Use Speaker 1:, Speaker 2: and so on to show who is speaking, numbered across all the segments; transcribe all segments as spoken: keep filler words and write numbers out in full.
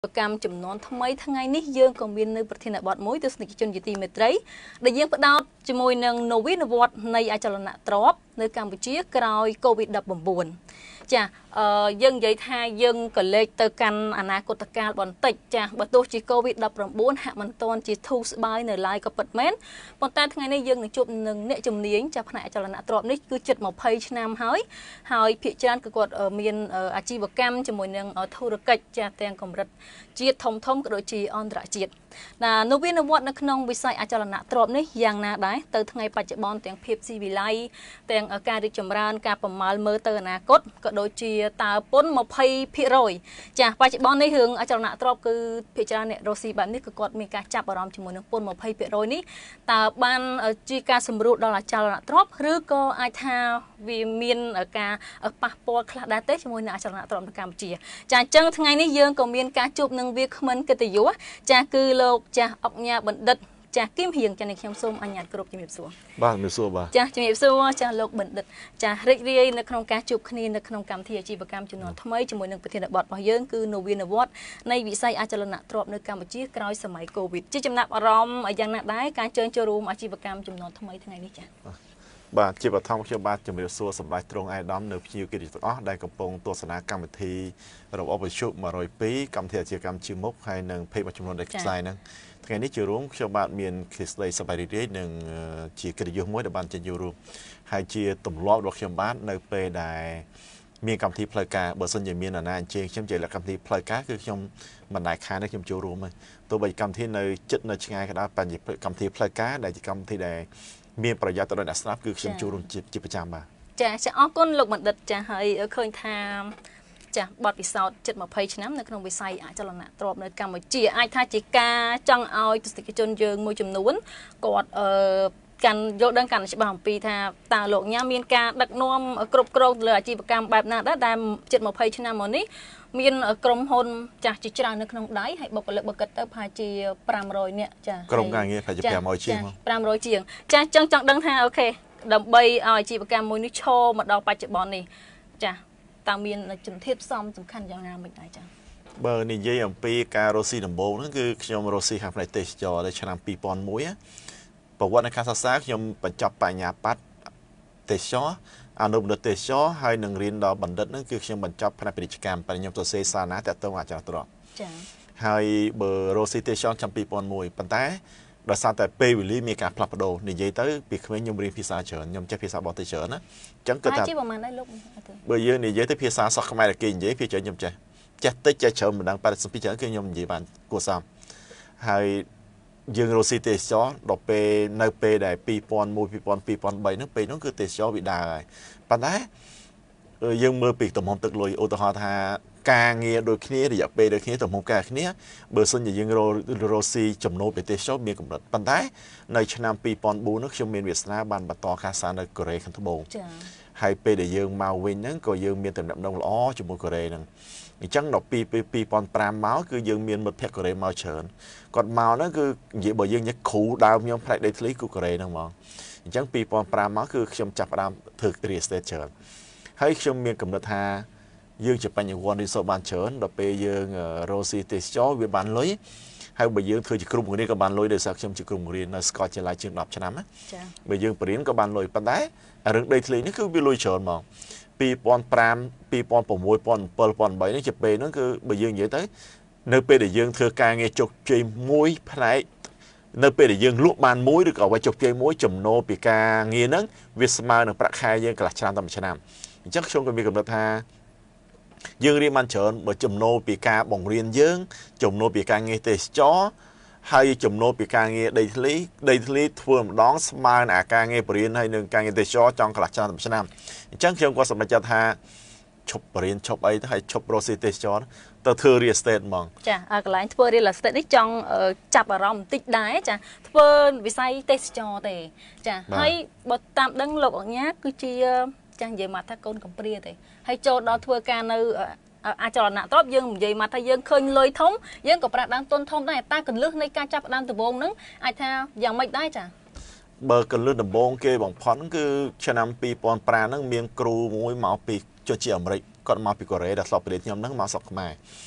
Speaker 1: កម្មចំនួនថ្មីថ្ងៃនេះយើងក៏មាននៅប្រធានបទមួយទស្សនិកជនជាទីមេត្រីដែលយើងផ្ដោតជាមួយនឹងនវានុវត្តន៍នៃអចលនទ្រព្យនៅកម្ពុជាក្រោយ COVID ដប់ប្រាំបួន ចាអឺយើងនិយាយថាយើងក៏លេខទៅកាន់អនាគតកាលបន្តិចចាបើទោះជា COVID ដប់ប្រាំបួន ហាក់មិនទាន់ជាធូរស្បើយនៅឡើយក៏ពិតមែនប៉ុន្តែថ្ងៃនេះយើងនឹងជួបនឹងអ្នកជំនាញចាផ្នែកអចលនទ្រព្យនេះគឺជិតยี่สิบឆ្នាំហើយហើយភាគច្រើនគឺគាត់មានអាជីវកម្មជាមួយនឹងធុរកិច្ចចាទាំងកម្រិតជាតិធំធំក៏ដូចជាអន្តរជាតិណានវានុវត្តន៍នៅក្នុងវិស័យអចលនទ្រព្យនេះយ៉ាងណាដែរទៅថ្ងៃបច្ចុប្បន្នទាំងភាពស៊ីវិល័យទាំងការរីកចម្រើនការប្រមាលមើលទៅអនាគតក៏ដូចជាតើពន្ធ ยี่สิบเปอร์เซ็นต์ ចាបច្ចុប្បន្ននេះរឿងអចលនទ្រព្យគឺភាគច្រើនអ្នករស់ស៊ីបែបនេះគឺគាត់មានការចាប់អារម្មណ៍ជាមួយនឹងពន្ធ ยี่สิบเปอร์เซ็นต์ នេះតើបានជាការសម្រួលដល់អចលនទ្រព្យឬក៏អាចថាវាមានការប៉ះពាល់ខ្លះដែរទេជាមួយនឹងអចលនទ្រព្យនៅកម្ពុជាចាអញ្ចឹងថ្ងៃនេះយើងក៏មានការជួបនឹងវាគ្មិនកិត្តិយសចាគឺលោកចាស់អុកញ៉ាបណ្ឌិតចាគឹមហៀងចានេះខ្ញុំសូមអញ្ញាតគ្រប់ជំរាបសួរ
Speaker 2: បាទជំរាបសួរបាទ
Speaker 1: ចាជំរាបសួរចាលោកបណ្ឌិតចារីករាយនៅក្នុងការជួបគ្នានៅក្នុងកម្មវិធីអាជីវកម្មជំនាន់ថ្មីជាមួយនឹងប្រធានបទរបស់យើងគឺនវានុវត្តន៍នៃវិស័យអចលនទ្រព្យនៅកម្ពុជាក្រោយសម័យ COVID ជាចំណាប់អារម្មណ៍យ៉ាងណាដែរការជើញចូលរួមអាជីវកម្មជំនាន់ថ្មីថ្ងៃនេះចា
Speaker 2: បាទជាបឋមខ្ញុំបាទជំរាបសួរសម្ដេចទ្រង់ឯកឧត្តមនៅភ្ញៀវកិត្តិយសទាំងអស់ដែលកំពុងទស្សនាកម្មវិធីរបបវិទ្យុone oh twoកម្មវិធីអាជីវកម្មជាមុខហើយនឹងភេទមួយចំនួនដែលផ្សាយហ្នឹងថ្ងៃនេះជារួមខ្ញុំបាទមានគ្រីស្តីសប្បាយរីករាយនិងជាកិត្តិយសមួយដែលបានចេញចូលរួមហើយជាទម្លាប់របស់ខ្ញុំបាទនៅពេលដែលមានកម្មវិធីផ្លូវការបើសិនជាមានអាណាអញ្ជើញខ្ញុំជាលក្ខកម្មវិធីផ្លូវការគឺខ្ញុំមិនដែលខានទេខ្ញុំចូលរួមហើយទោះបីកម្មវិធីនៅចិត្តនៅឆ្ងាយក៏ដោយបញ្ហាកម្មវិធីផ្លូវការដែលជាកម្មវិធីដែលមានប្រយោជន៍ទៅដល់អ្នកស្ដាប់គឺខ្ញុំចូលរួមជាប្រចាំបាទ
Speaker 1: ចាចាអរគុណលោកបណ្ឌិតចាហើយឃើញថាចាបទពិសោធន៍ជិតยี่สิบឆ្នាំនៅក្នុងវិស័យអចលនទ្រព្យនៅកម្ពុជាអាចថាជាការចង់ឲ្យទស្សនិកជនយើងមួយចំនួនគាត់អឺកាន់យល់ដឹងកាន់ច្បាស់អំពីថាតើលោកញ៉ាមានការដឹកនាំគ្រប់គ្រងលើអាជីវកម្មបែបណាដែរដែលជិតยี่สิบឆ្នាំមកនេះមានក្រុមហ៊ុនចាស់ជាច្រើននៅក្នុងដៃហើយបុគ្គលិកបើគិតទៅប្រហែលជាfive hundredនាក់ចា
Speaker 2: ក្រុមការងារប្រហែលជាfive hundredជាង
Speaker 1: five hundredជាងចាអញ្ចឹងចង់ដឹងថាអូខេដើម្បីឲ្យអាជីវកម្មមួយនេះឈរមកដល់បច្ចុប្បន្ននេះចាតើមានជំធាតផ្សំសំខាន់យ៉ាងណាមិនដែរចា
Speaker 2: បើនិយាយអំពីការរស់ស៊ីដំបូងហ្នឹងគឺខ្ញុំរស់ស៊ីខាងផ្នែកទេសចរនៅឆ្នាំtwo thousand oneប្រវត្តិនៃការសិក្សាខ្ញុំបញ្ចប់បញ្ញាបត្រទេសចរអនុបណ្ឌិតទេសចរហើយនឹងរៀនដល់បណ្ឌិតហ្នឹងគឺខ្ញុំបញ្ចប់ផ្នែកពាណិជ្ជកម្មបរិញ្ញាបត្រសរសេរសារណាតើតើអចលនទ្រព្យ
Speaker 1: ចា៎
Speaker 2: ហើយបើរស់ស៊ីទេសចរឆ្នាំtwo thousand oneប៉ុន្តែដោយសារតែពេលវេលាមានការផ្លាស់ប្ដូរនិយាយទៅពីក្មេងខ្ញុំរៀនភាសាច្រើនខ្ញុំចេះភាសាបរទេសច្រើនណាអញ្ចឹងគាត់ថា
Speaker 1: ជាប្រហែលដែរលោក
Speaker 2: បើយើងនិយាយទៅភាសាសកខ្មែរដែលគេនិយាយភាសាច្រើនខ្ញុំចេះចេះតិចចេះច្រើនមិនដឹងប៉ារ៉ាពីច្រើនគឺខ្ញុំនិយាយបានគួរសមហើយយើងរស់ស៊ីទេសចរដល់ពេលនៅពេលដែលtwo thousand one two thousand two 2003ហ្នឹងពេលហ្នឹងគឺទេសចរវាដើរហើយប៉ុន្តែយើងមើលពីទំហំទឹកលុយឧទាហរណ៍ថាការងារដូចគ្នារយៈពេលដូចគ្នាទំហំការគ្នាបើសិនជាយើងរស់ស៊ីចំណូលពីទេសចរមានកម្រិតប៉ុន្តែនៅឆ្នាំtwo thousand fourនោះខ្ញុំមានវាសនាបានបន្តការសានៅកូរ៉េខាងត្បូង
Speaker 1: ចា៎
Speaker 2: ហើយពេលដែលយើងមកវិញហ្នឹងក៏យើងមានទំនាក់ទំនងល្អជាមួយកូរ៉េហ្នឹងអញ្ចឹងដល់ពីtwo thousand fiveមកគឺយើងមានមិត្តភក្តិកូរ៉េមកច្រើនគាត់មកហ្នឹងគឺនិយាយបើយើងញឹកគ្រូដើមខ្ញុំផ្នែកដីធ្លីគឺកូរ៉េហ្នឹងហ្មងអញ្ចឹងtwo thousand fiveមកគឺខ្ញុំចាប់ផ្ដើមធ្វើ real estate ច្រើនហើយខ្ញុំមានកំណត់ថាយើងជាបញ្ញវន្តរីសតបានច្រើនដល់ពេលយើងរស់ស៊ីទេសចរវាបានលុយហើយបើយើងធ្វើជាគ្រូបង្រៀនក៏បានលុយដោយសារខ្ញុំជាគ្រូបង្រៀននៅសាកលវិទ្យាល័យជាងtenឆ្នាំណា
Speaker 1: ចា៎
Speaker 2: បើយើងបរៀនក៏បានលុយប៉ុន្តែរឿងដីធ្លីនេះគឺវាលុយច្រើនហ្មងtwo thousand five two thousand six two thousand seven two thousand eightនេះជាពេលហ្នឹងគឺបើយើងនិយាយទៅនៅពេលដែលយើងធ្វើការងារជោគជ័យមួយផ្នែកនៅពេលដែលយើងលក់បានមួយឬក៏អ្វីជោគជ័យមួយចំណូលពីការងារហ្នឹងវាស្មើនឹងប្រាក់ខែយើងកន្លះឆ្នាំតែមួយឆ្នាំអញ្ចឹងខ្ញុំក៏មានកំណត់ថាយើងរៀនបានច្រើនបើចំណូលពីការបង្រៀនយើងចំណូលពីការងារទេសចរហើយចំណូលពីការងារដីធ្លីដីធ្លីធ្វើម្ដងស្មើនឹងអាការងារបរិញ្ញាហើយនឹងការងារទេសចរចង់កន្លះឆ្នាំតែឆ្នាំអញ្ចឹងខ្ញុំក៏សម្រេចចិត្តថាឈប់បរិញ្ញាឈប់អីទៅហើយឈប់រស់ស៊ីទេសចរទៅធ្វើ real estate ហ្មង
Speaker 1: ចាកន្លែងធ្វើ real estate នេះចង់ចាប់អារម្មណ៍បន្តិចដែរចាធ្វើវិស័យទេសចរទេចាហើយបើតាមដឹងលោកអញ្ញាគឺជាចានិយាយមកថាកូនកំព្រាទេហើយចូលដល់ធ្វើការនៅអចលនទ្រព្យយើងនិយាយមកថាយើងឃើញលុយធំយើងក៏ប្រាក់ដើមទុនធំដែរតែកលឹះនៃការចាប់ដើមដំបូងហ្នឹងអាចថាយ៉ាងម៉េចដែរចា
Speaker 2: បើកលឹះដំបូងគេបំផុតគឺឆ្នាំtwo thousand fiveហ្នឹងមានគ្រូមួយមកពីចុះជាអាមេរិកគាត់មកពីកូរ៉េដែលធ្លាប់បរៀនខ្ញុំហ្នឹងមកស្រុកខ្មែរ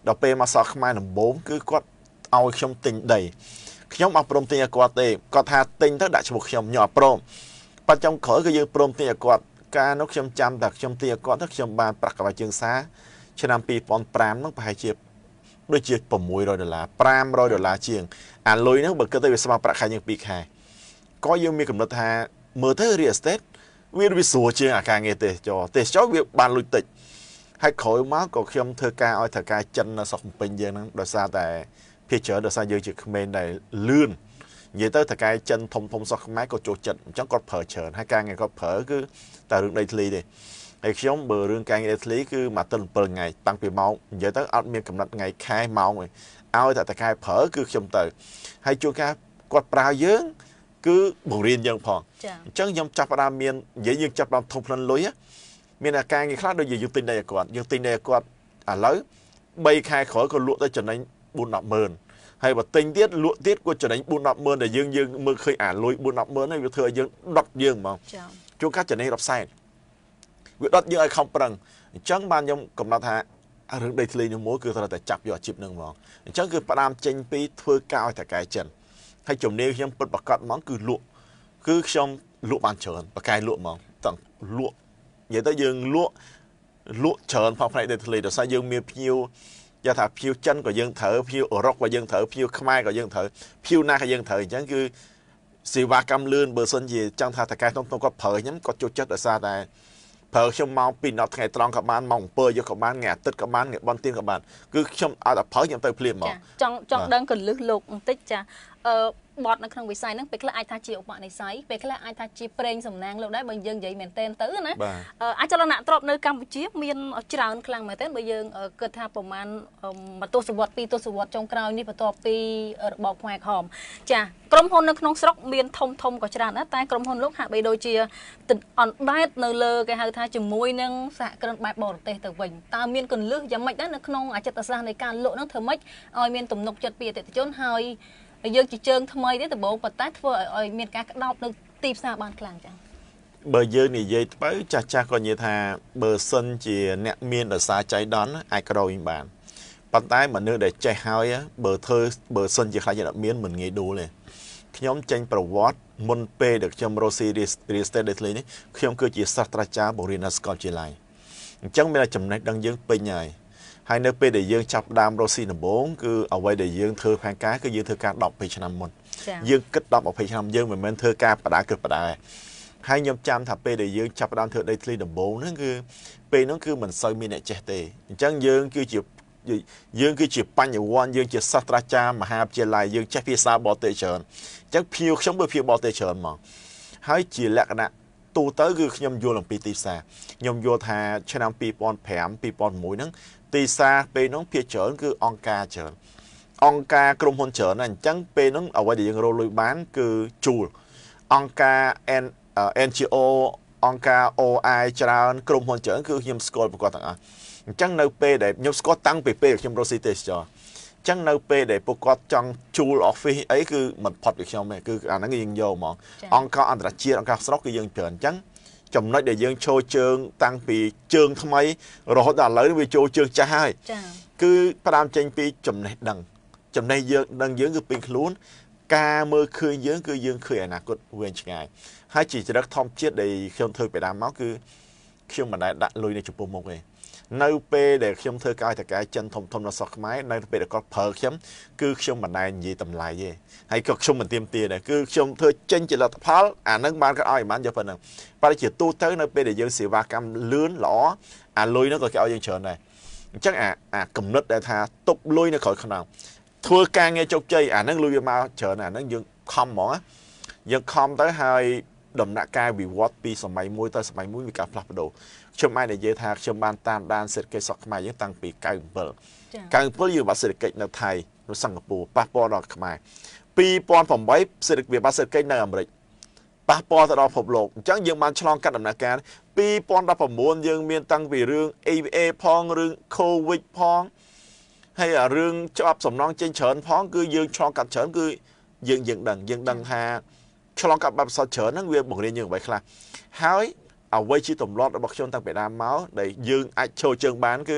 Speaker 2: ដល់ពេលមកសក់ខ្មែរដំបូងគឺគាត់ឲ្យខ្ញុំទិញដីខ្ញុំអត់ព្រមទិញឲ្យគាត់ទេគាត់ថាទិញទៅដាក់ឈ្មោះខ្ញុំខ្ញុំអត់ព្រមបច្ចុប្បន្នក្រោយគឺយើងព្រមទិញឲ្យគាត់ការនោះខ្ញុំចាំតែខ្ញុំទិញឲ្យគាត់ទៅខ្ញុំបានប្រាក់កង្វះជើងសារឆ្នាំពីរពាន់ប្រាំហ្នឹងប្រហែលជាដូចជា៦រយដុល្លារប្រាំរយដុល្លារជាងអាលុយហ្នឹងបើគិតទៅវាស្មើប្រាក់ខែយើងពីរខែក៏យើងមានកំណត់ថាមើលទៅ real estate វាវាស្រួលជាងអាការងារទេសចរទេសចរវាបានលុយតិចហើយក្រោយមកក៏ខ្ញុំធ្វើការឲ្យថៅកែចិននៅស្រុកភ្នំពេញយើងហ្នឹងដោយសារតែភាគច្រើនដោយសារយើងជាក្មេងដែលលឿននិយាយទៅថៅកែចិនធំធំស្រុកខ្មែរក៏ចូលចិត្តអញ្ចឹងគាត់ប្រើច្រើនហើយការងារគាត់ប្រើគឺតែរឿងដីធ្លីទេហើយខ្ញុំបើរឿងការងារដីធ្លីគឺមួយទិន7ថ្ងៃតាំងពីម៉ោងនិយាយទៅអត់មានកំណត់ថ្ងៃខែម៉ោងទេឲ្យតែថៅកែប្រើគឺខ្ញុំទៅហើយជួនកាលគាត់ប្រើយើងគឺបង្រៀនយើងផងអញ្ចឹងខ្ញុំចាប់ផ្ដើមមាននិយាយយើងចាប់ផ្ដើមធំផ្លិនលុយមានអាការងារខ្លះដូចយើងទិញដីឲ្យគាត់យើងទិញដីឲ្យគាត់ឥឡូវ3ខែក្រោយក៏លក់ទៅចំណេញ4 10ម៉ឺនហើយបើទិញទៀតលក់ទៀតក៏ចំណេញ4 10ម៉ឺនដែលយើងយើងមើលឃើញអាលុយ4 10ម៉ឺនហ្នឹងវាធ្វើឲ្យយើងដុតយើងហ្មងជួនកាលចំណេញរាប់សែនវាដុតយើងឲ្យខំប្រឹងអញ្ចឹងបានខ្ញុំកំណត់ថារឿងដីធ្លីនេះមួយគឺត្រូវតែចាប់យកអាជីពហ្នឹងហ្មងអញ្ចឹងគឺផ្ដើមចេញពីធ្វើការឲ្យតែកែចិនហើយជំនាញខ្ញុំពិតប្រកបហ្មងគឺលក់គឺខ្ញុំលក់បានច្រើនបកែលក់ហ្មងតឹងលក់និយាយទៅយើងលក់លក់ច្រើនផងផ្នែកដីធ្លីដោយសារយើងមានភ្ញៀវនិយាយថាភ្ញៀវចិនក៏យើងត្រូវភ្ញៀវអឺរ៉ុបក៏យើងត្រូវភ្ញៀវខ្មែរក៏យើងត្រូវភ្ញៀវណាក៏យើងត្រូវអញ្ចឹងគឺសេវាកម្មលឿនបើសិនជាចង់ថាតកែក្នុងក្នុងគាត់ប្រើខ្ញុំគាត់ចូលចិត្តដោយសារតែប្រើខ្ញុំមកពីដប់ថ្ងៃត្រង់ក៏បានមកអំពើយកក៏បានថ្ងៃអាទិត្យក៏បានថ្ងៃបន់ទៀនក៏បានគឺខ្ញុំឲ្យតែប្រើខ្ញុំទៅភ្លាមហ្មង
Speaker 1: ចង់ចង់ដឹងកលឹះលោកបន្តិចចាអឺបត់នៅក្នុងវិស័យហ្នឹងពេលខ្លះអាចថាជាឧបនិស្ស័យពេលខ្លះអាចថាជាប្រេងសំណាងលោកដែរបើយើងនិយាយមែនតែនទៅណាអចលនទ្រព្យនៅកម្ពុជាមានច្រើនខ្លាំងមែនតែនបើយើងគិតថាប្រហែលមួយទសវត្សរ៍ពីរទសវត្សរ៍ចុងក្រោយនេះបន្ទាប់ពីរបបខ្មែរក្រហមចាក្រុមហ៊ុននៅក្នុងស្រុកមានធំធំក៏ច្រើនណាស់តែក្រុមហ៊ុនលោកហាក់បីដូចជាអណ្ដែតនៅលើគេហៅថាជាមួយនឹងសហគ្រិនបែបបរទេសទៅវិញតើមានកលឹះយ៉ាងម៉េចដែរនៅក្នុងអចិត្តសាស្ត្រនៃការលក់ហ្នឹងធ្វើម៉េចឲ្យមានទំនុកចិត្តពីអតិថិជនហើយយើងជាជើងថ្មីទេដំបូងប៉ុន្តែធ្វើឲ្យមានការក្តោបនៅទីផ្សារបានខ្លាំងចឹង
Speaker 2: បើយើងនិយាយទៅចាស់ចាស់ក៏និយាយថាបើសិនជាអ្នកមានរសារចៃដន្យអាចក្រោយបានប៉ុន្តែមនុស្សដែលចេះហើយបើធ្វើបើសិនជាខ្លាចអ្នកមានមិនងាយដួលទេខ្ញុំចេញប្រវត្តិមុនពេលដែលខ្ញុំរកស៊ីរីស្តេតដីធ្លីនេះខ្ញុំគឺជាសាស្ត្រាចារ្យបង្រៀននៅសាកលវិទ្យាល័យអញ្ចឹងមានតែចំណេះដឹងយើងពេញហើយហើយនៅពេលដែលយើងចាប់ដើមរកស៊ីដំបូងគឺអ្វីដែលយើងធ្វើផែនការគឺយើងធ្វើការដប់ពីរឆ្នាំមុនយើងគិតដប់ពីរឆ្នាំយើងមិនមែនធ្វើការបដាគិតបដាហើយខ្ញុំចាំថាពេលដែលយើងចាប់ដើមធ្វើដីធ្លីដំបូងហ្នឹងគឺពេលហ្នឹងគឺមិនសូវមានអ្នកចេះទេអញ្ចឹងយើងគឺជាយើងគឺជាបញ្ញវន្តយើងជាសាស្ត្រាចារ្យមហាវិទ្យាល័យយើងចេះភាសាបរទេសច្រើនអញ្ចឹងភៀវខ្ញុំបើភៀវបរទេសច្រើនហ្មងហើយជាលក្ខណៈទូទៅគឺខ្ញុំយល់អំពីទីផ្សារខ្ញុំយល់ថាឆ្នាំពីរពាន់ប្រាំ ពីរពាន់៦ហ្នឹងទីផ្សារពេលហ្នឹងភាគច្រើនគឺអង្គការច្រើនអង្គការក្រុមហ៊ុនច្រើនណាស់អញ្ចឹងពេលហ្នឹងអ្វីដែលយើងរកលុយបានគឺជួលអង្គការ អេន ជី អូ អង្គការ អូ អាយ ច្រើនក្រុមហ៊ុនច្រើនគឺខ្ញុំស្គាល់ប្រកបទាំងអស់អញ្ចឹងនៅពេលដែលខ្ញុំស្គាល់តាំងពីពេលខ្ញុំរកស៊ីទេសចរអញ្ចឹងនៅពេលដែលពួកគាត់ចង់ជួល office អីគឺមិនផុតពីខ្ញុំទេគឺអាហ្នឹងយើងយកហ្មងអង្គការអន្តរជាតិអង្គការស្រុកគឺយើងច្រើនអញ្ចឹងចំណុចដែលយើងចូលជើងតាំងពីជើងថ្មីរហូតដល់ឥឡូវវាចូលជើងចាស់ហើយគឺផ្ដើមចេញពីចំណេះដឹងចំណេះយើងដឹងយើងគឺពេញខ្លួនការមើលឃើញយើងគឺយើងឃើញអនាគតវែងឆ្ងាយហើយជាចរិតធម្មជាតិដែលខ្ញុំធ្វើពីដើមមកគឺខ្ញុំមិនដែលដាក់លុយនៅចំពោះមុខទេនៅពេលដែលខ្ញុំធ្វើការតកែចិនធំធំនៅស្រុកខ្មែរនៅពេលដែលគាត់ប្រើខ្ញុំគឺខ្ញុំមិនដែលនិយាយតម្លៃទេហើយក៏ខ្ញុំមិនទៀមទាដែរគឺខ្ញុំធ្វើចេញជាលទ្ធផលអានឹងបានគាត់ឲ្យបានយកប៉ុណ្ណឹងបើជាទូទៅនៅពេលដែលយើងសេវាកម្មលឿនល្អអាលុយនោះក៏គេឲ្យយើងច្រើនដែរអញ្ចឹងអាអាគំនិតដែលថាទប់លុយនៅក្រោយខ្នងធ្វើការងារជោគជ័យអានឹងលុយវាមកច្រើនអានឹងយើងខំហ្មងយើងខំទៅហើយដំណាក់កាលវិវត្តពីសម័យមួយទៅសម័យមួយមានការផ្លាស់ប្ដូរខ្ញុំអាចនិយាយថាខ្ញុំបានតាមដានសេដ្ឋកិច្ចស្រុកខ្មែរយើងតាំងពី九សិបเจ็ด 九សិបเจ็ดយើងបាត់សេដ្ឋកិច្ចនៅថៃនៅសិង្ហបុរីប៉ះពាល់ដល់ខ្មែរពីរពាន់ប្រាំeightសេដ្ឋកិច្ចវាបាត់សេដ្ឋកិច្ចនៅអាមេរិកប៉ះពាល់ទៅដល់ពិភពលោកអញ្ចឹងយើងបានឆ្លងកាត់ដំណាក់កាលពីរពាន់ដប់ប្រាំnineយើងមានតាំងពីរឿង អេ វី เอ ផងរឿង COVID ផងហើយអារឿងច្បាប់សំណងចេញច្រើនផងគឺយើងឆ្លងកាត់ច្រើនគឺយើងយើងដឹងយើងដឹងថាឆ្លងកាត់បែបផ្សោតច្រើនហ្នឹងវាបង្រៀនយើងអ្វីខ្លះហើយអ្វីជាទម្លាប់របស់ខ្ញុំតាំងពីដើមមកដែលយើងអាចចូលជើងបានគឺ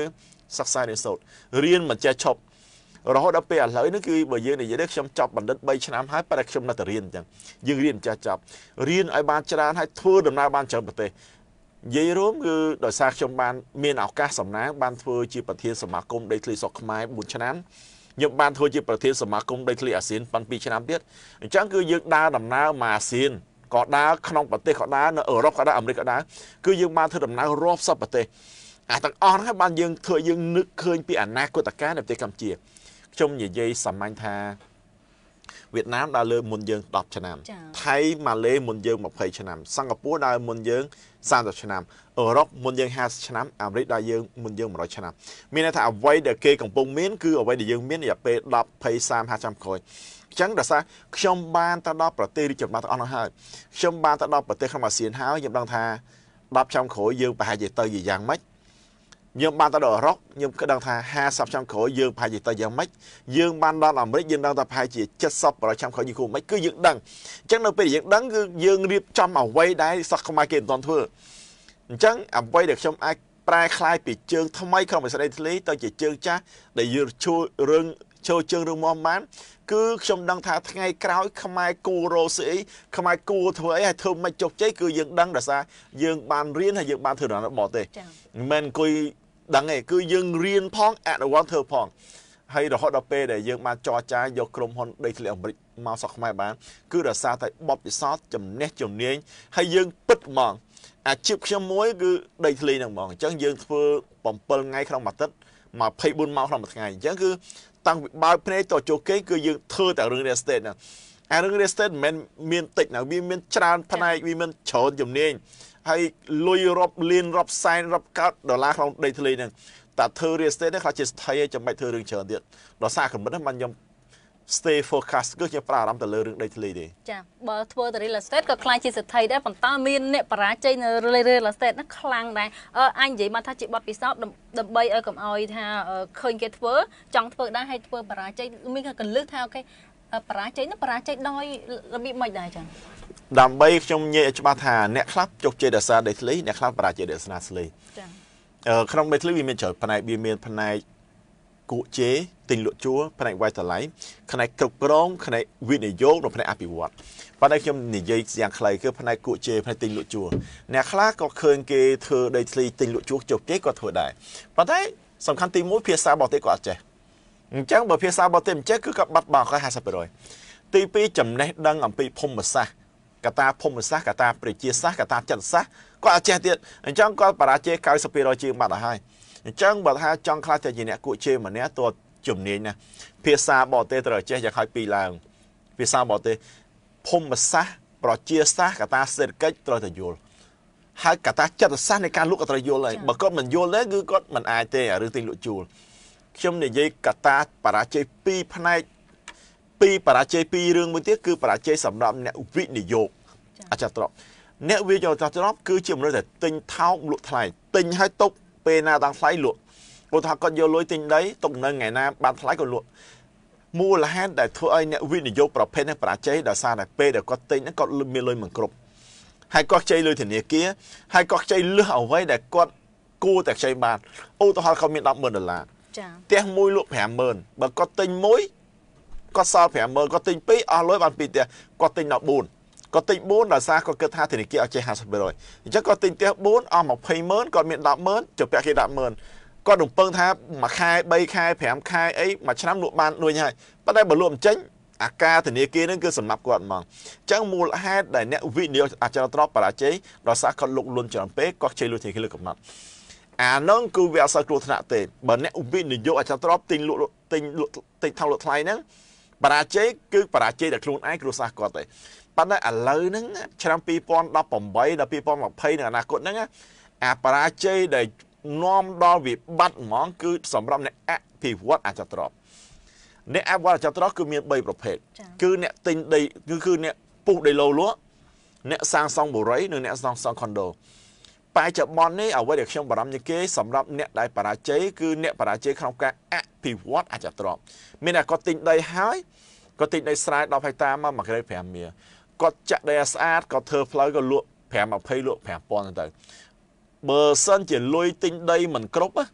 Speaker 2: សិក្សារៀនសូត្ររៀនមិនចេះឈប់រហូតដល់ពេលឥឡូវនេះគឺបើយើងនិយាយខ្ញុំចប់បណ្ឌិត3ឆ្នាំហើយប៉ុន្តែខ្ញុំនៅតែរៀនអញ្ចឹងយើងរៀនចេះចប់រៀនឲ្យបានច្រើនហើយធ្វើដំណើរបានច្រើនប្រទេសនិយាយរួមគឺដោយសារខ្ញុំបានមានឱកាសសំណាងបានធ្វើជាប្រធានសមាគមដីធ្លីស្រុកខ្មែរបួនឆ្នាំខ្ញុំបានធ្វើជាប្រធានសមាគមដីធ្លីអាស៊ានប៉ុន្មានឆ្នាំទៀតអញ្ចឹងគឺយើងដើរដំណើរមកអាស៊ានក៏ដើរក្នុងប្រទេសក៏ដើរនៅអឺរ៉ុបក៏ដើរអាមេរិកក៏ដើរគឺយើងបានធ្វើដំណើររាប់សិបប្រទេសអាទាំងអស់ហ្នឹងបានយើងធ្វើយើងនឹកឃើញពីអនាគតកាលនៅប្រទេសកម្ពុជាខ្ញុំនិយាយសាមញ្ញថាវៀតណាមដើរលើមុនយើង10ឆ្នាំថៃម៉ាឡេមុនយើង20ឆ្នាំសិង្ហបុរីដើរមុនយើង30ឆ្នាំអឺរ៉ុបមុនយើង50ឆ្នាំអាមេរិកដើរយើងមុនយើង100ឆ្នាំមានន័យថាអ្វីដែលគេកំពុងមានគឺអ្វីដែលយើងមានរយៈពេល10 20 30 50ឆ្នាំក្រោយអញ្ចឹងដោយសារខ្ញុំបានទៅដល់ប្រទេសរីកចម្រើនទាំងអស់នោះហើយខ្ញុំបានទៅដល់ប្រទេសក្នុងអាស៊ានហើយខ្ញុំដឹងថា10ឆ្នាំក្រោយយើងប្រហែលជាទៅយ៉ាងម៉េចយើងបានទៅដល់អឺរ៉ុបខ្ញុំគិតដឹងថា50ឆ្នាំក្រោយយើងប្រហែលជាទៅយ៉ាងម៉េចយើងបានដល់អាមេរិកយើងដឹងថាប្រហែលជា70 100ឆ្នាំក្រោយយើងគួរម៉េចគឺយើងដឹងអញ្ចឹងនៅពេលដែលយើងដឹងគឺយើងរៀបចំអ្វីដែលសកខ្មែរគេមិនទាន់ធ្វើអញ្ចឹងអ្វីដែលខ្ញុំអាចប្រែคล้ายពីជើងថ្មីក្នុងវិស័យដីធ្លីទៅជាជើងចាស់ដែលយើងជួយរឿងចូលជើងរឿងមកបានគឺខ្ញុំដឹងថាថ្ងៃក្រោយខ្មែរគួររកស្អីខ្មែរគួរធ្វើអីឲ្យធ្វើមិនជោគជ័យគឺយើងដឹងដោយសារយើងបានរៀនហើយយើងបានធ្វើដំណើរបរទេសមិនមែនអង្គុយដឹងទេគឺយើងរៀនផងអនុវត្តធ្វើផងហើយរហូតដល់ពេលដែលយើងបានចរចាយកក្រុមហ៊ុនដីធ្លីអាមេរិកមកស្រុកខ្មែរបានគឺដោយសារតែបទពិសោធន៍ចំណេះជំនាញហើយយើងពិតហ្មងអាជីពខ្ញុំមួយគឺដីធ្លីហ្នឹងហ្មងអញ្ចឹងយើងធ្វើ7ថ្ងៃក្នុងមួយអាទិត្យ24ម៉ោងក្នុងមួយថ្ងៃអញ្ចឹងគឺតាំងពីបើកភ្នែកតចូលគេគឺយើងធ្វើតែរឿង real estate ហ្នឹងអារឿង real estate មិនមែនមានតិចណាវាមានច្រើនផ្នែកវាមានច្រើនជំនាញហើយលុយរាប់លានរាប់សែនរាប់កោតដុល្លារក្នុងដីធ្លីហ្នឹងតែធ្វើ real estate ហ្នឹងខ្លះជាស្ថិរចាំបាច់ធ្វើរឿងច្រើនទៀតដល់សារកម្រិតហ្នឹងខ្ញុំ stay focus គឺខ្ញុំប្រើអារម្មណ៍ទៅលើរឿងដីធ្លីទេចាបើធ្វើតែ real estate ក៏ខ្លាំងជាស្ថិរដែរប៉ុន្តែមានអ្នកបរាជ័យនៅ real estate ហ្នឹងខ្លាំងដែរអឺអញនិយាយមកថាជាបទពិសោធន៍ដើម្បីឲ្យកុំឲ្យថាឃើញគេធ្វើចង់ធ្វើដែរហើយធ្វើបរាជ័យមានកលឹះថាអូខេបរាជ័យហ្នឹងបរាជ័យដោយរបៀបមិនដែរចឹងដើម្បីខ្ញុំនិយាយឲ្យច្បាស់ថាអ្នកខ្លះជោគជ័យដោយសារដីធ្លីអ្នកខ្លះបរាជ័យដោយសារស្លេចាអឺក្នុងដីធ្លីវាមានច្រើនផ្នែកវាមានផ្នែកគួកជេទិញលក់ជួលផ្នែកវាយតម្លៃផ្នែកគ្រប់គ្រងផ្នែកវិនិយោគនិងផ្នែកអភិវឌ្ឍប៉ុន្តែខ្ញុំនិយាយយ៉ាងខ្លីគឺផ្នែកគួកជេផ្នែកទិញលក់ជួលអ្នកខ្លះក៏ឃើញគេធ្វើដីធ្លីទិញលក់ជួលជោគជ័យក៏ធ្វើដែរប៉ុន្តែសំខាន់ទី1ភាសាបរទេសក៏អត់ចេះអញ្ចឹងបើភាសាបរទេសមិនចេះគឺក៏បាត់បង់ក៏50%ទី2ចំណេះដឹងអំពីភូមិសាស្ត្រកត្តាភូមិសាស្ត្រកត្តាប្រជាសាស្ត្រកត្តាចិត្តសាស្ត្រក៏អត់ចេះទៀតអញ្ចឹងក៏បរាជ័យ90%ជាងបាត់ទៅហើយអញ្ចឹងបើថាចង់ខ្លះតែជាអ្នកគួកជេម្នាក់តើជំនាញណាភាសាបរទេសត្រូវចេះយ៉ាងហោចពីរឡើងភាសាបរទេសភូមិសាស្ត្រប្រជាសាស្ត្រកត្តាសេដ្ឋកិច្ចត្រូវតែយល់ហើយកត្តាចិត្តសាស្ត្រនៃការលក់ក៏ត្រូវយល់ដែរបើគាត់មិនយល់ទេគឺគាត់មិនអាចទេអារឿងទិញលក់ជួលខ្ញុំនិយាយកត្តាបរាជ័យពីរផ្នែកពីរបរាជ័យពីររឿងមួយទៀតគឺបរាជ័យសម្រាប់អ្នកវិនិយោគអចត្រប់អ្នកវិនិយោគអចត្រប់គឺជាមនុស្សដែលទិញថោកលក់ថ្លៃទិញឲ្យទុកពេលណាដល់ថ្លៃលក់គាត់ថាគាត់យកលុយទិញដីទុកនៅថ្ងៃណាបានថ្លៃក៏លក់មូលហេតុដែលធ្វើឲ្យអ្នកវិនិយោគប្រភេទនេះបរាជ័យដោយសារតែពេលដែលគាត់ទិញគាត់មានលុយមិនគ្រប់ហើយគាត់ខ្ចីលុយធនាគារហើយគាត់ខ្ចីលឺអ្វីដែលគាត់គួរតែខ្ចីបានឧទាហរណ៍គាត់មាន10ម៉ឺនដុល្លារចាផ្ទះមួយលក់5ម៉ឺនបើគាត់ទិញមួយគាត់សល់5ម៉ឺនគាត់ទិញពីរអស់លុយបានពីរផ្ទះគាត់ទិញដល់4គាត់ទិញ4ដោយសារគាត់គិតថាធនាគារឲ្យចេះ50%អញ្ចឹងគាត់ទិញផ្ទះ4អស់20ម៉ឺនគាត់មាន10ម៉ឺនចុះពាក់គេ10ម៉ឺនគាត់រំពឹងថាមួយខែ3ខែ5ខែអីមួយឆ្នាំលក់បានដូចហើយប៉ុន្តែបើលក់មិនចេញអាការធនាគារហ្នឹងគឺសម្រាប់គាត់ហ្មងអញ្ចឹងមូលហេតុដែលអ្នកវិនិយោគអចលនទ្រព្យបរាជ័យដោយសារគាត់លុកលុនច្រើនពេកគាត់ខ្ចីលុយធនាគារលើកំណត់អានោះគឺវាអត់សូវគ្រោះថ្នាក់ទេបើអ្នកវិនិយោគអចលនទ្រព្យទិញលក់ទិញលក់ទិញថោកលក់ថ្លៃហ្នឹងបរាជ័យគឺបរាជ័យតែខ្លួនឯងគ្រួសារគាត់ទេប៉ុន្តែឥឡូវហ្នឹងឆ្នាំ2018ដល់2020នៅអនាគតហ្នឹងអាបរាជ័យដែលនាំដល់វិបត្តិហ្មងគឺសម្រាប់អ្នកអភិវឌ្ឍអចលនទ្រព្យអ្នកអភិវឌ្ឍអចលនទ្រព្យគឺមាន3ប្រភេទគឺអ្នកទិញដីគឺគឺអ្នកពុះដីឡូលក់អ្នកសាងសង់បុរីនិងអ្នកសាងសង់ខុនដូបច្ចុប្បន្ននេះអ្វីដែលខ្ញុំបារម្ភជាងគេសម្រាប់អ្នកដែលបរាជ័យគឺអ្នកបរាជ័យក្នុងការអភិវឌ្ឍអចលនទ្រព្យមានតែគាត់ទិញដីហើយគាត់ទិញដីស្រែ10ហិកតាមកមួយក្រេ5មាសគាត់ចាក់ដីឲ្យស្អាតគាត់ធ្វើផ្លូវក៏លក់5 20លក់5000ទៅបើសិនជាលុយទិញដីមិនគ្រប់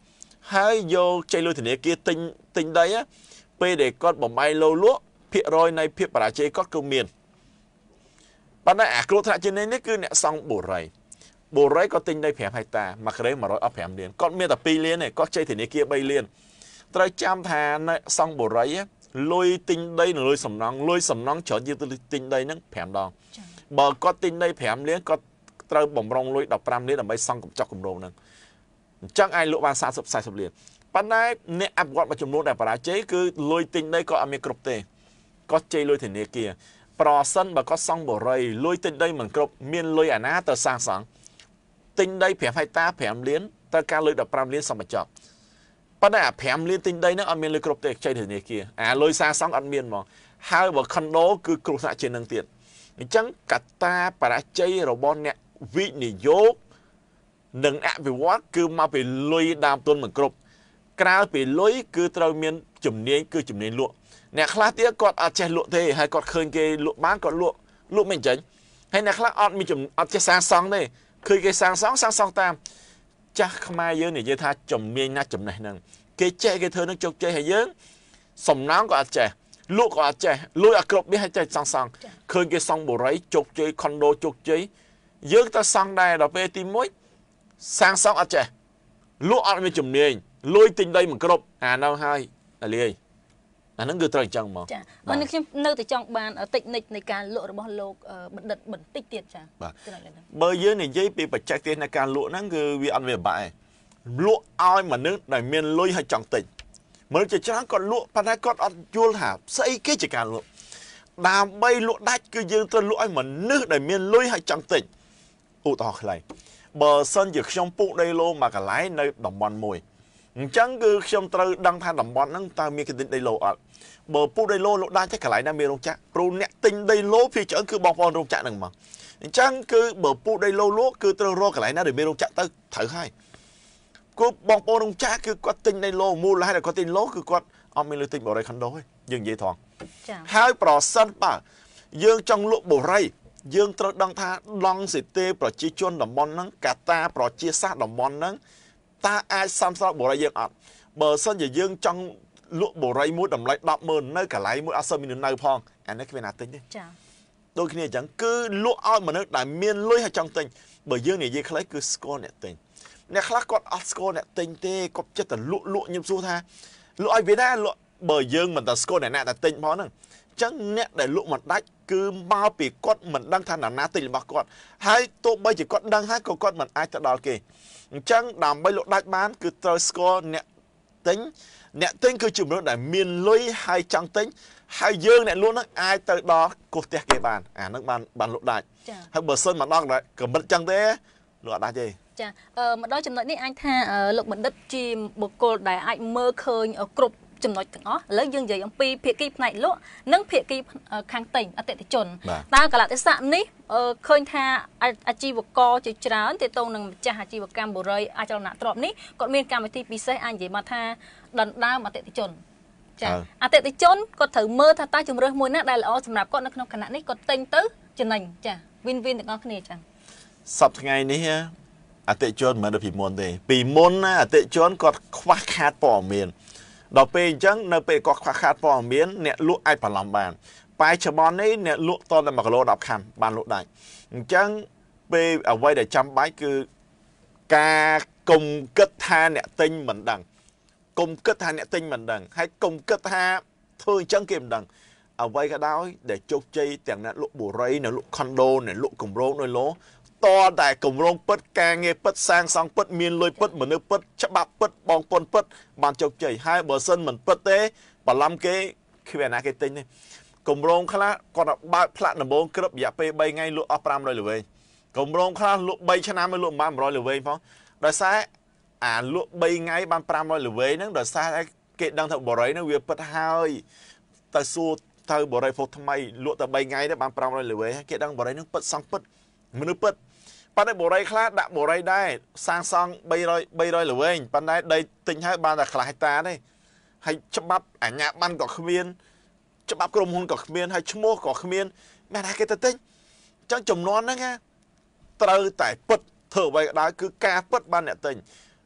Speaker 2: ហើយយកចេញលុយធនាគារទិញទិញដីពេលដែលគាត់បំបីលោលក់ភាគរយនៃភាពបរាជ័យគាត់គឺមានប៉ុន្តែអាគ្រោះថ្នាក់ជាងនេះគឺអ្នកសង់បូរីបូរីគាត់ទិញដីfiveហិកតាមួយក្រេone hundred fiveលានគាត់មានតែtwoលានទេគាត់ចេញធនាគារthreeលានត្រូវចាំថានៅសង់បូរីលុយទិញដីនិងលុយសំណង់លុយសំណង់ច្រើនជាងទិញដីហ្នឹងfiveដងបើគាត់ទិញដីfiveលានគាត់ត្រូវបំរុងលុយfifteenលានដើម្បីសង់កញ្ចក់គម្រោងហ្នឹងអញ្ចឹងអាចលក់បានthirty fortyលានប៉ុន្តែអ្នកអភិវឌ្ឍមួយចំនួនដែលបរាជ័យគឺលុយទិញដីគាត់អត់មានគ្រប់ទេគាត់ជ័យលុយធនាគារប្រសិនបើគាត់សង់បូរីលុយទិញដីមិនគ្រប់មានលុយអាណាទៅសាងសង់ទិញដីfiveហិកតាfiveលានត្រូវការលុយfifteenលានសម្បចប់ប៉ុន្តែអាfiveលានទិញដីហ្នឹងអត់មានលុយគ្រប់ទេជ័យធនាគារអាលុយសាងសង់អត់មានហ្មងហើយបើខុនដូគឺគ្រោះថ្នាក់ជាងនឹងទៀតអញ្ចឹងកត្តាបរាជ័យរបស់អ្នកវិនិយោគនិងអភិវឌ្ឍគឺមកពីលុយដើមទុនមិនគ្រប់ក្រៅពីលុយគឺត្រូវមានជំនាញគឺជំនាញលក់អ្នកខ្លះទៀតគាត់អត់ចេះលក់ទេហើយគាត់ឃើញគេលក់បានគាត់លក់លក់មិនចេញហើយអ្នកខ្លះអត់មានអត់ចេះសាងសង់ទេឃើញគេសាងសង់សាងសង់តាមចាស់ខ្មែរយើងនិយាយថាជំនាញណាស់ចំណេះហ្នឹងគេចេះគេធ្វើនឹងជោគជ័យហើយយើងសំណងក៏អត់ចេះលក់ក៏អត់ចេះលុយអត់គ្រប់នេះហើយចេះសង់សង់ឃើញគេសង់បូរីជោគជ័យខុនដូជោគជ័យយើងទៅសង់ដែរដល់ពេលទីoneសាងសង់អត់ចេះលក់អត់មានជំនាញលុយទិញដីមិនគ្រប់អានោះហើយអាលីអាហ្នឹងគឺត្រូវអញ្ចឹងហ្មង
Speaker 1: ចាបើនេះខ្ញុំនៅតែចង់បានតិចនិចនៃការលក់របស់លោកបណ្ឌិតបន្តិចទៀតចា
Speaker 2: បើយើងនិយាយពីបច្ចេកទេសនៃការលក់ហ្នឹងគឺវាអត់វាបាក់ឯងលក់ឲ្យមនុស្សដែលមានលុយហើយចង់ទិញមនុស្សជាច្រើនគាត់លក់ប៉ុន្តែគាត់អត់យល់ថាស្អីគេជាការលក់ដើម្បីលក់ដាច់គឺយើងត្រូវលក់ឲ្យមនុស្សដែលមានលុយហើយចង់ទិញឧទាហរណ៍ខ្លីបើសិនជាខ្ញុំពូកដីឡូមួយកន្លែងនៅតំបន់មួយអញ្ចឹងគឺខ្ញុំត្រូវដឹងថាតំបន់ហ្នឹងតើមានគេទិញដីឡូអត់បើពូកដីឡូលក់ដាច់តែកន្លែងណាមានរោងចក្រព្រោះអ្នកទិញដីឡូភាគច្រើនគឺបងប្អូនរោងចក្រហ្នឹងមកអញ្ចឹងគឺបើពូកដីឡូលក់គឺត្រូវរកកន្លែងណាដែលមានរោងចក្រទៅត្រូវហើយគូបងប្អូនរោងចក្រគឺគាត់ទិញដីឡូមូលហេតុដែលគាត់ទិញឡូគឺគាត់អត់មានលុយទិញបូរីខុនដូទេយើងនិយាយថងចា៎ហើយប្រសិនបើយើងចង់លក់បូរីយើងត្រូវដឹងថាឡង់សេទេប្រជាជនតំបន់ហ្នឹងកាតាប្រជាសាស្ត្រតំបន់ហ្នឹងតើអាចសំស្របបូរីយើងអត់បើសិនជាយើងចង់លក់បូរីមួយតម្លៃtenម៉ឺននៅកន្លែងមួយអត់សូវមាននៅផងអានេះគ្មានណាទិញទេចា៎ដូចគ្នាអញ្ចឹងគឺលក់ឲ្យមនុស្សដែលមានលុយហើយចង់ទិញបើយើងនិយាយខ្លីគឺស្គាល់អ្នកទិញអ្នកខ្លះគាត់អត់ស្គាល់អ្នកទិញទេគាត់ចិត្តតែលក់លក់ខ្ញុំសួរថាលក់ឲ្យវាណាលក់បើយើងមិនតែស្គាល់អ្នកណាតែទិញផងហ្នឹងអញ្ចឹងអ្នកដែលលក់មិនដាច់គឺមកពីគាត់មិនដឹងថាណាណាទិញរបស់គាត់ហើយទោះបីជាគាត់ដឹងហើយក៏គាត់មិនអាចទៅដល់គេអញ្ចឹងដើម្បីលក់ដាច់បានគឺត្រូវស្គាល់អ្នកទិញអ្នកទិញគឺជាមនុស្សដែលមានលុយហើយចង់ទិញហើយយើងអ្នកលក់ហ្នឹងអាចទៅដល់កោះផ្ទះគេបានអាហ្នឹងបានបានលក់ដាច់ហើយបើសិនមកដល់កម្រិតចឹងទេលក់អត់ដាច់ទេ
Speaker 1: ចាអឺមកដល់ចំណុចនេះអាចថាលោកបណ្ឌិតជាបុគ្គលដែលអាចមើលឃើញគ្រប់ចំណុចទាំងអស់ឥឡូវយើងនិយាយអំពីភាគីផ្នែកលក់និងភាគីខាងទិញអតិថិជនតើកលៈទេសៈនេះឃើញថាអាជីវករជាច្រើនទាក់ទងនឹងម្ចាស់អាជីវកម្មបូរីអចលនទ្រព្យនេះគាត់មានកម្មវិធីពិសេសអាចនិយាយមកថាដណ្ដើមអតិថិជនចាអតិថិជនគាត់ត្រូវមើលថាតើជំរើសមួយណាដែលល្អសម្រាប់គាត់នៅក្នុងគណៈនេះគាត់ទិញទៅចំណេញចាវិនវិនទាំងអស់គ្នាចា
Speaker 2: សប្តាហ៍ថ្ងៃនេះអតិថិជនមិនដូចពីមុនទេពីមុនណាអតិថិជនគាត់ខ្វះខាតព័ត៌មានដល់ពេលអញ្ចឹងនៅពេលគាត់ខ្វះខាតព័ត៌មានអ្នកលក់អាចបន្លំបានបែរច្បងនេះអ្នកលក់តតែoneគីឡូtenខាំបានលក់ដាច់អញ្ចឹងពេលអ្វីដែលចាំបាច់គឺការកុំគិតថាអ្នកទិញមិនដឹងកុំគិតថាអ្នកទិញមិនដឹងហើយកុំគិតថាធ្វើអញ្ចឹងគេមិនដឹងអ្វីក៏ដោយដែលជោគជ័យទាំងអ្នកលក់បូរីអ្នកលក់ខុនដូអ្នកលក់គម្រោងនៅឡូតតែគម្រោងពិតការងារពិតសាងសង់ពិតមានលុយពិតមនុស្សពិតច្បាប់ពិតបងប្អូនពិតបានជោគជ័យហើយបើសិនមិនពិតទេបន្លំគេគ្មានណាគេទិញទេគម្រោងខ្លះគាត់បើកផ្លាកដំបងក្រឹបរយៈពេលthreeថ្ងៃលក់អស់five hundredល្វែងគម្រោងខ្លះលក់threeឆ្នាំmớiលក់one hundredល្វែងផងដោយសារអាលក់threeថ្ងៃបានfive hundredល្វែងហ្នឹងដោយសារគេដឹងថាបរិយហ្នឹងវាពិតហើយទៅសួរទៅបរិយហ្វុកថ្មីលក់តែthreeថ្ងៃទេបានfive hundredល្វែងគេដឹងបរិយហ្នឹងពិតសង់ពិតមនុស្សពិតប៉ុន្តែបូរីខ្លះដាក់បូរីដែរសាងសង់three hundred three hundredល្វែងប៉ុន្តែដីទិញហើយបានតែខ្លះហិកតាទេហើយច្បាប់អាជ្ញាប័ណ្ណក៏គ្មានច្បាប់ក្រុមហ៊ុនក៏គ្មានហើយឈ្មោះក៏គ្មានមានតែគេទៅទិញអញ្ចឹងចំនួនហ្នឹងត្រូវតែពិតធ្វើអ្វីក៏ដោយគឺការពិតបានអ្នកទិញអ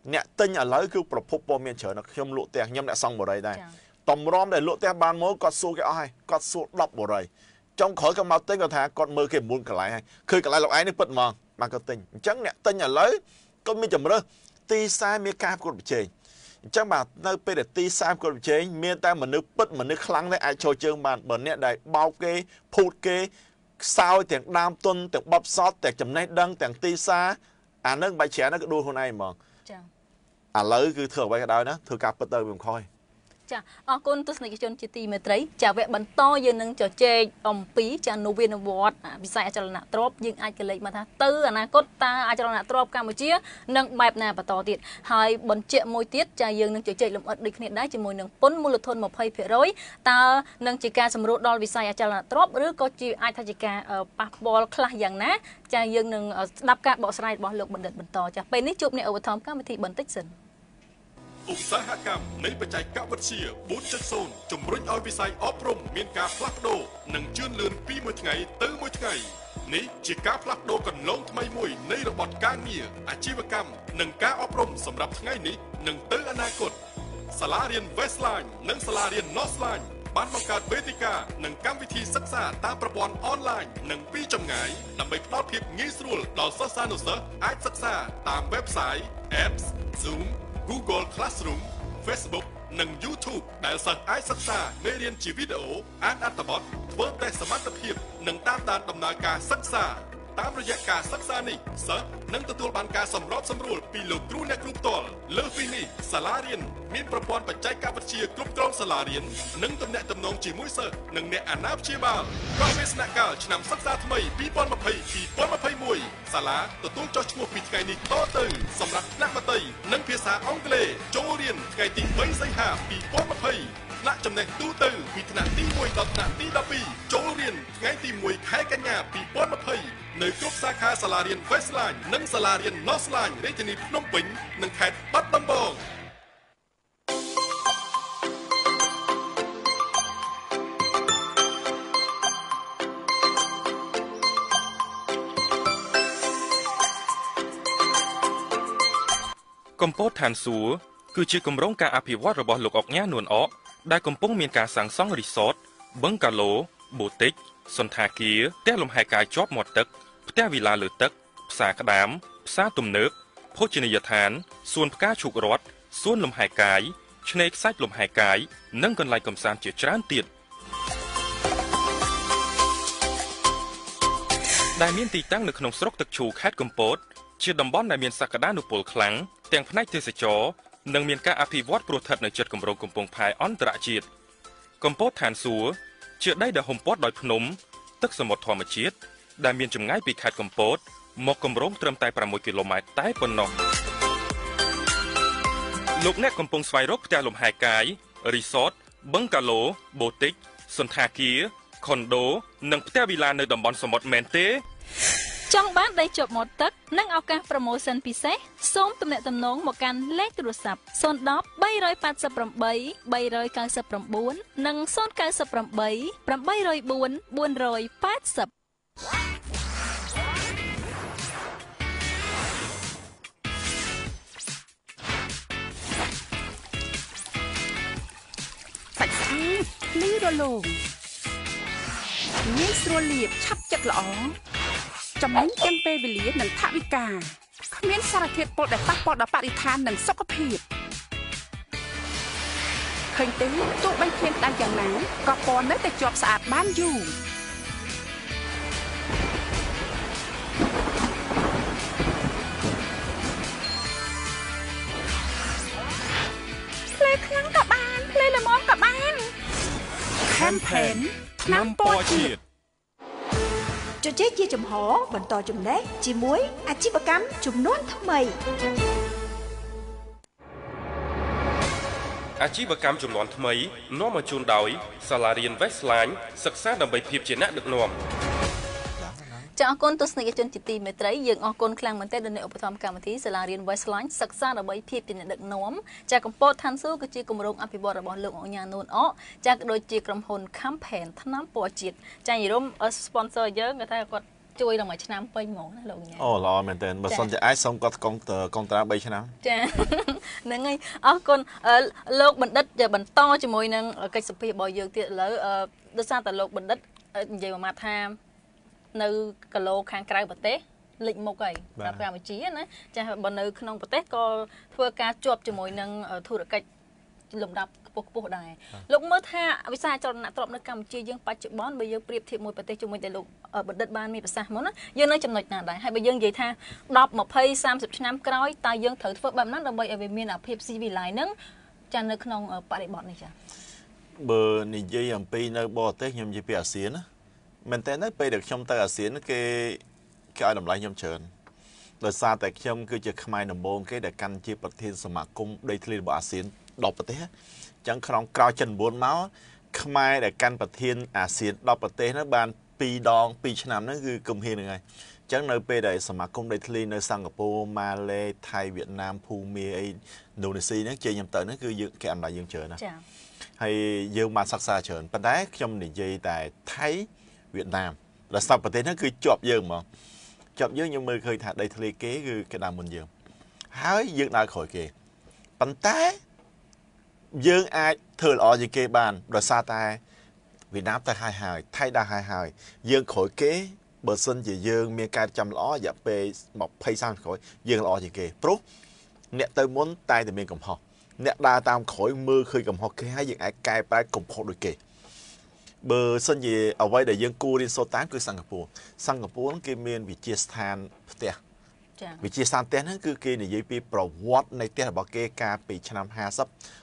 Speaker 2: អ្នកទិញឥឡូវគឺប្រភពព័ត៌មានច្រើនខ្ញុំលក់ផ្ទះខ្ញុំអ្នកសង់បរិយដែរតម្រាំដែលលក់ផ្ទះបានមកគាត់សួរគេអស់ហើយគាត់សួរដប់បរិយចុងក្រោយគាត់មកទិញគាត់ថាគាត់មើលគេមួនកន្លែងហើយឃើញកន្លែងលោកឯងនេះពិតហ្មងបានគាត់ទិញអញ្ចឹងអ្នកទិញឥឡូវគាត់មានជំរើសទីផ្សារមានការប្រកួតប្រជែងអញ្ចឹងបាទនៅពេលដែលទីផ្សារប្រកួតប្រជែងមានតែមនុស្សពិតមនុស្សខ្លាំងទេអាចចូលជើងបានបើអ្នកដែលបោកគេភូតគេខ្សោយទាំងដើមទុនទាំងបបសតទាំងចំណេះដឹងទាំងទីផ្សារអានឹងបាយច្រើនណាស់ក៏ដួលខ្លួនឯងហ្មងចាឥឡូវគឺធ្វើអ្វីក៏ដោយណាធ្វើការពិតទៅវាមិនខុសចាអរគុណទស្សនិកជនជាទីមេត្រីចាវគ្គបន្តយើងនឹងជជែកអំពីចានវានុវត្តន៍វិស័យអចលនទ្រព្យយើងអាចកលេចមកថាទៅអនាគតតើអចលនទ្រព្យកម្ពុជានឹងបែបណាបន្តទៀតហើយបញ្ជាក់មួយទៀតចាយើងនឹងជជែកលម្អិតដូចគ្នាដែរជាមួយនឹងពន្ធមូលធន ยี่สิบเปอร์เซ็นต์ តើនឹងជាការសម្រួលដល់វិស័យអចលនទ្រព្យឬក៏ជាអាចថាជាការប៉ះពាល់ខ្លះយ៉ាងណាចាយើងនឹងស្ដាប់ការបកស្រាយរបស់លោកបណ្ឌិតបន្តចាពេលនេះជួបអ្នកឧបត្ថម្ភកម្មវិធីបន្តិចសិនឧស្សាហកម្មនៃបច្ចេកវិទ្យា bốn chấm không ជំរុញឲ្យវិស័យអប់រំមានការផ្លាស់ប្ដូរនិងជឿនលឿនពីមួយថ្ងៃទៅមួយថ្ងៃនេះជាការផ្លាស់ប្ដូរកន្លងថ្មីមួយនៃរបបការងារអាជីវកម្មនិងការអប់រំសម្រាប់ថ្ងៃនេះនិងទៅអនាគតសាលារៀន Westline និងសាលារៀន Northline បានបង្កើតវេទិកានិងកម្មវិធីសិក្សាតាមប្រព័ន្ធអនឡាញនិងពីចម្ងាយដើម្បីផ្ដល់ភាពងាយស្រួលដល់សិស្សានុសិស្សអាចសិក្សាតាម website, apps, Zoom Google Classroom, Facebook និង YouTube ដែលសិស្សអាចសិក្សាមេរៀនជាវីដេអូអានអត្ថបទធ្វើតេស្តសមត្ថភាពនិងតាមដានដំណើរការសិក្សាតាមរយៈការសិក្សានេះសិស្សនឹងទទួលបានការសម្របសម្រួលពីលោកគ្រូអ្នកគ្រូផ្ទាល់លើសពីនេះសាលារៀនមានប្រព័ន្ធបច្ចេកវិទ្យាគ្រប់គ្រងសាលារៀននិងទំនាក់ទំនងជាមួយសិស្សនិងអ្នកអាណាព្យាបាលក្រោយវាសនកាលឆ្នាំសិក្សាថ្មី ពីរពាន់ម្ភៃ ពីរពាន់ម្ភៃមួយ សាលាទទួលចុះឈ្មោះពីថ្ងៃនេះតទៅសម្រាប់ថ្នាក់មត្តេយ្យនិងភាសាអង់គ្លេសចូលរៀនថ្ងៃទី បី សីហា ពីរពាន់ម្ភៃ ថ្នាក់ចំណេះទូទៅពីថ្នាក់ទី មួយដល់ថ្នាក់ទី ដប់ពីរ ចូលរៀនថ្ងៃទី មួយ ខែកញ្ញា ពីរពាន់ម្ភៃ នៅគ្រប់សាខាសាលារៀន Westline និងសាលារៀន Northline រាជធានីភ្នំពេញនិងខេត្តបាត់ដំបង
Speaker 3: កំពតឋានសួគ៌គឺជាគម្រោងការអភិវឌ្ឍរបស់លោកអុកញ៉ានួនអកដែលកំពុងមានការសាងសង់រីសតបឹងកាឡូបូទិកសន្តាគារផ្ទះលំហែកាយជាប់មាត់ទឹកផ្ទះវិឡាលើទឹកផ្សារក្តាមផ្សារទំនើបភោជនីយដ្ឋានសួនផ្កាឈូករ័ត្នសួនលំហែកាយឆ្នេរខ្សាច់លំហែកាយនិងកន្លែងកម្សាន្តជាច្រើនទៀតដែលមានទីតាំងនៅក្នុងស្រុកទឹកឈូខេត្តកំពតជាតំបន់ដែលមានសក្តានុពលខ្លាំងទាំងផ្នែកទេសចរនិងមានការអភិវឌ្ឍព្រោះស្ថិតនៅជិតគម្រោងកំពង់ផែអន្តរជាតិកំពតឋានសួគ៌ជាដីដែលហ៊ុមព័ទ្ធដោយភ្នំទឹកសមុទ្រធម្មជាតិដែលមានចម្ងាយពីខេត្តកំពតមកគម្រោងត្រឹមតែ ប្រាំមួយគីឡូម៉ែត្រតែប៉ុណ្ណោះលោកអ្នកកំពុងស្វែងរកផ្ទះលំហែកាយរីសតបឹងកាឡូបូទិកសន្តាគារខុនដូនិងផ្ទះវិឡានៅតំបន់សមុទ្រមែនទេចង់បានដីជាប់មាត់ទឹកនិងឱកាសប្រូម៉ូសិនពិសេសសូមទំនាក់ទំនងមកកាន់លេខទូរស័ព្ទ ศูนย์ หนึ่ง បី แปด แปด แปด បី เก้า เก้า និង ศูนย์ เก้า แปด แปด แปด ศูนย์ สี่ ศูนย์ แปด ศูนย์
Speaker 4: សាច់ស្អាតលីរលោងងាយស្រួលលាបឆាប់ចិត្តល្អចំណេញទាំងពេលវេលានិងថវិកាគ្មានសារធាតុពុលដែលប៉ះពាល់ដល់បរិស្ថាននិងសុខភាពឃើញទេទោះបីគ្មានដៃយ៉ាងណាក៏ពណ៌នៅតែជាប់ស្អាតបានយូរភ្លេខ្លាំងក៏បានភ្លេល្មមក៏បាន Campaign ថ្នាំពណ៌ជាតិជជែកជាចំហបន្តចំណេះជាមួយអាជីវកម្មជំនាន់ថ្មី
Speaker 3: អាជីវកម្មជំនាន់ថ្មីនាំមកជូនដោយសាលារៀន Westline សិក្សាដើម្បីភាពជាអ្នកដឹកនាំចាអរគុណទស្សនិកជនជាទីមេត្រីយើងអរគុណខ្លាំងមែនទែនដល់អ្នកឧបត្ថម្ភកម្មវិធីសាលារៀន Westline សិក្សាដើម្បីភាពជាអ្នកដឹកនាំចាកំពតឋានសួគ៌គឺជាគម្រោងអភិវឌ្ឍរបស់លោកអញ្ញានួនអចាក៏ដូចជាក្រុមហ៊ុន Campaign ថ្នាំពណ៌ជាតិចាញរម sponsor យើងគាត់ថាគាត់
Speaker 1: ជួយដល់មួយឆ្នាំពេញហ្មងណាលោកញ៉ាំ
Speaker 2: អូល្អមែនតើបើសិនជាអាចសូមគាត់កុងកុងត្រា3ឆ្នាំ
Speaker 1: ចាហ្នឹងហើយអរគុណលោកបណ្ឌិតបន្តជាមួយនឹងកិច្ចសភារបស់យើងទៀតឥឡូវដោយសារតែលោកបណ្ឌិតនិយាយមកមកថានៅគីឡូខាងក្រៅប្រទេសលេចមុខហើយដល់កម្ពុជាណាចាបើនៅក្នុងប្រទេសក៏ធ្វើការជាប់ជាមួយនឹងធុរកិច្ចលំដាប់ខ្ពស់ខ្ពស់ដែរលោកមើលថាវិស័យអចលនទ្រព្យនៅកម្ពុជាយើងបច្ចុប្បន្នបើយើងប្រៀបធៀបមួយប្រទេសជាមួយតែលោកបណ្ឌិតបានមានប្រសាសន៍មកណាយើងនៅចំណុចណាដែរហើយបើយើងនិយាយថាដប់ 20 30ឆ្នាំក្រោយតើយើងត្រូវធ្វើបែបណាដើម្បីឲ្យវាមានអាភាពស៊ីវិល័យហ្នឹងចានៅក្នុងបរិបទនេះចា
Speaker 2: បើនិយាយអំពីនៅបរទេសខ្ញុំនិយាយពីអាស៊ានណាមែនតើនៅពេលដែលខ្ញុំទៅអាស៊ានគេគេឲ្យតម្លៃខ្ញុំច្រើនដោយសារតែខ្ញុំគឺជាខ្មែរដំបូងគេដែលកាន់ជាប្រធានសមាគមដីធ្លីរបស់អាស៊ានដប់ប្រទេសអញ្ចឹងក្នុងក្រៅចិន9មកខ្មែរដែលកាន់ប្រធានអាស៊ានដប់ប្រទេសហ្នឹងបាន2ដង2ឆ្នាំហ្នឹងគឺគំហៀងហ្នឹងហើយអញ្ចឹងនៅពេលដែលសមាគមដីធ្លីនៅសិង្ហបុរីម៉ាឡេថៃវៀតណាមភូមាអីឥណ្ឌូនេស៊ីហ្នឹងជ័យខ្ញុំទៅហ្នឹងគឺយើងគេអំណាចយើងច្រើនណាចា៎ហើយយើងបានសិក្សាច្រើនប៉ុន្តែខ្ញុំនិយាយតែថៃវៀតណាមដល់សពប្រទេសហ្នឹងគឺជាប់យើងហ្មងជាប់យើងខ្ញុំមើលឃើញថាដីធ្លីគេគឺគេដើរមុនយើងហើយយើងដើរក្រោយគេប៉ុន្តែយើងអាចធ្វើល្អជាងគេបានដោយសារតែវៀតណាមទៅហើយហើយថៃដើរហើយហើយយើងក្រោយគេបើសិនជាយើងមានការចាំល្អរយៈពេល20 30ក្រោយយើងល្អជាងគេព្រោះអ្នកទៅមុនតែតែមានកំហុសអ្នកដើរតាមក្រោយមើលឃើញកំហុសគេហើយយើងអាចកែប្រែកំហុសដូចគេបើសិនជាអ្វីដែលយើងគួររៀនសូត្រតាមគឺសិង្ហបុរីសិង្ហបុរីគេមានវិជាស្ថានផ្ទះវិជាស្ថានផ្ទះហ្នឹងគឺគេនិយាយពីប្រវត្តិនៃផ្ទះរបស់គេកាលពីឆ្នាំ50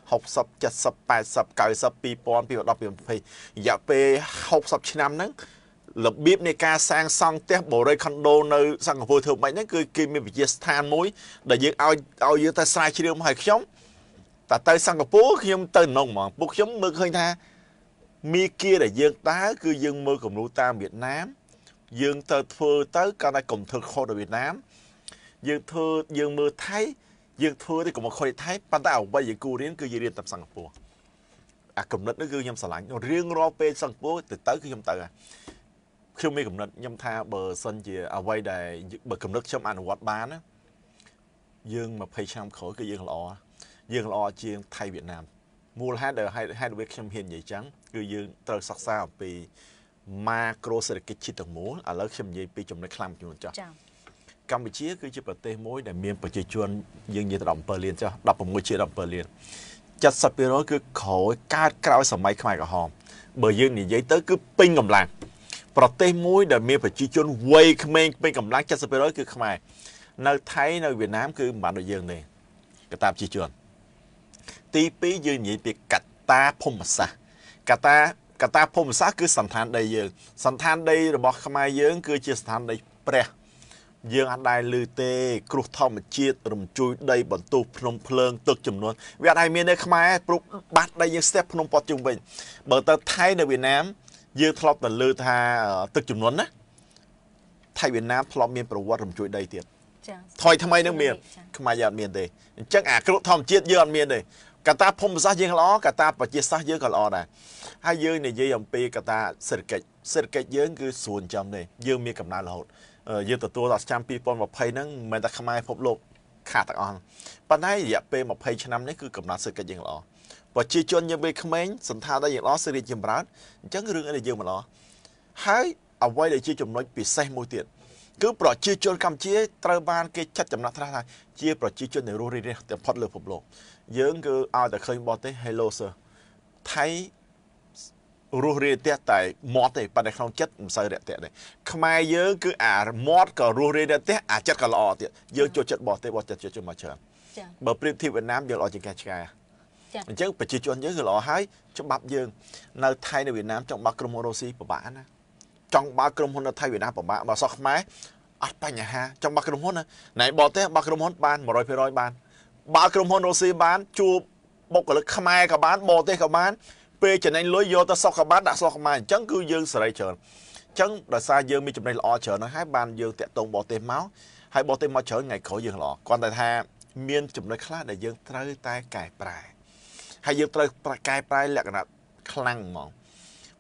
Speaker 2: 60 70 80 90 2000 2010 2020រយៈពេល60ឆ្នាំហ្នឹងរបៀបនៃការសាងសង់ផ្ទះបរិយាខុនដូនៅសិង្ហបុរីធ្វើម៉េចហ្នឹងគឺគេមានវិជាស្ថានមួយដែលយើងឲ្យឲ្យយើងទៅស្រាវជ្រាវមកឲ្យខ្ញុំតែទៅសិង្ហបុរីខ្ញុំទៅនងហ្មងពួកខ្ញុំមើលឃើញថាមីគៀដែលយើងដើរគឺយើងមើលគំនូតាមវៀតណាមយើងទៅធ្វើទៅកាន់តែកុំធ្វើខុសដល់វៀតណាមយើងធ្វើយើងមើលថៃយើងធ្វើទៅកុំខុសថៃប៉ុន្តែអ្វីយើងគួររៀនគឺយើងរៀនតាមសិង្ហបុរីអាកំណត់នេះគឺខ្ញុំស្រឡាញ់រៀងរាល់ពេលសិង្ហបុរីទៅទៅគឺខ្ញុំទៅខ្ញុំមានកំណត់ខ្ញុំថាបើសិនជាអ្វីដែលបើកំណត់ខ្ញុំអនុវត្តបានណាយើង20ឆ្នាំក្រោយគឺយើងល្អយើងល្អជាងថៃវៀតណាមមូលហេតុដែលហេតុអ្វីខ្ញុំហ៊ាននិយាយចឹងគឺយើងត្រូវសិក្សាអំពីម៉ាក្រូសេដ្ឋកិច្ចជាតិទាំងមូលឥឡូវខ្ញុំនិយាយពីចំណុចខ្លាំងចំនួនចុះកម្ពុជាគឺជាប្រទេសមួយដែលមានប្រជាជនយើងនិយាយទៅ17លានចុះ16ជា17លាន70% គឺក្រោយកើតក្រោយសម័យខ្មែរក្រហមបើយើងនិយាយទៅគឺពេញកម្លាំងប្រទេសមួយដែលមានប្រជាជនវ័យក្មេងពេញកម្លាំង70% គឺខ្មែរនៅថៃនៅវៀតណាមគឺមិនបានដូចយើងទេកត្តាប្រជាជនទីពីរយើងនិយាយពីកត្តាភូមិសាស្ត្រកត្តាកត្តាភូមិសាស្ត្រគឺសន្តានដីយើងសន្តានដីរបស់ខ្មែរយើងគឺជាសន្តានដីព្រះយើងអាចដែរលឺទេគ្រោះធម្មជាតិរំជួយដីបន្ទោភ្នំភ្លើងទឹកចំនួនវាអាចមាននៅខ្មែរព្រោះបាត់ដីយើងស្ទះភ្នំព័ទ្ធជុំវិញបើទៅថៃនៅវៀតណាមយើងធ្លាប់តែលឺថាទឹកចំនួនណាថៃវៀតណាមធ្លាប់មានប្រវត្តិរំជួយដីទៀតចា៎ថយថ្មីនឹងមានខ្មែរយើងអត់មានទេអញ្ចឹងអាគ្រោះធម្មជាតិយើងអត់មានទេកត្តាភូមិសាស្ត្រយើងល្អកត្តាប្រជាសាស្ត្រយើងក៏ល្អដែរហើយយើងនិយាយអំពីកត្តាសេដ្ឋកិច្ចសេដ្ឋកិច្ចយើងគឺស្រួលចំទេយើងមានកំណើនរហូតយើងទទួលដល់ឆ្នាំ2020ហ្នឹងមិនមែនតែខ្មែរពិភពលោកខាតទាំងអស់ប៉ុន្តែរយៈពេល20ឆ្នាំនេះគឺកំណើនសេដ្ឋកិច្ចយើងល្អប្រជាជនយើងវ័យក្មេងសន្តានដែលយើងល្អសេរីចម្រើនអញ្ចឹងរឿងអីដែលយើងមិនល្អហើយអ្វីដែលជាចំណុចពិសេសមួយទៀតគឺប្រជាជនកម្ពុជាត្រូវបានគេចាត់ចំណាត់ថ្នាក់ថាជាប្រជាជនដែលរស់រានទាំងផុតលើពិភពលោកយើងគឺឲ្យតែឃើញបរទេស Hello sir ថៃរស់រានតែតែមាត់ទេប៉ុន្តែក្នុងចិត្តមិនសូវរាក់ទាក់ទេខ្មែរយើងគឺអាមាត់ក៏រស់រានតែអាចិត្តក៏ល្អទៀតយើងចូលចិត្តបរទេសបរទេសចូលចិត្តមកច្រើនបើប្រៀបធៀបវៀតណាមយើងល្អជាងគេឆ្កែអញ្ចឹងប្រជាជនយើងគឺល្អហើយច្បាប់យើងនៅថៃនៅវៀតណាមចង់បើកក្រុមហ៊ុនរុស្ស៊ីពិបាកណាចង់បើកក្រុមហ៊ុននៅថៃវៀតណាមពិបាកបើសោះខ្មែរអត់បញ្ហាចង់បើកក្រុមហ៊ុនណាណែបរទេសបើកក្រុមហ៊ុនបាន100%បានបើកក្រុមហ៊ុនរុស្ស៊ីបានជួបបុគ្គលិកខ្មែរក៏បានបរទេសក៏បានពេលចំណេញលុយយកទៅសុខក៏បានដាក់សុខខ្មែរអញ្ចឹងគឺយើងសេរីច្រើនអញ្ចឹងដោយសារយើងមានចំណេញល្អច្រើនហ្នឹងហើយបានយើងតាក់ទងបរទេសមកហើយបរទេសមកច្រើនថ្ងៃក្រោយយើងល្អគ្រាន់តែថាមានចំណុចខ្លះដែលយើងត្រូវតែកែប្រែហើយយើងត្រូវកែប្រែលក្ខណៈខ្លាំងហ្មង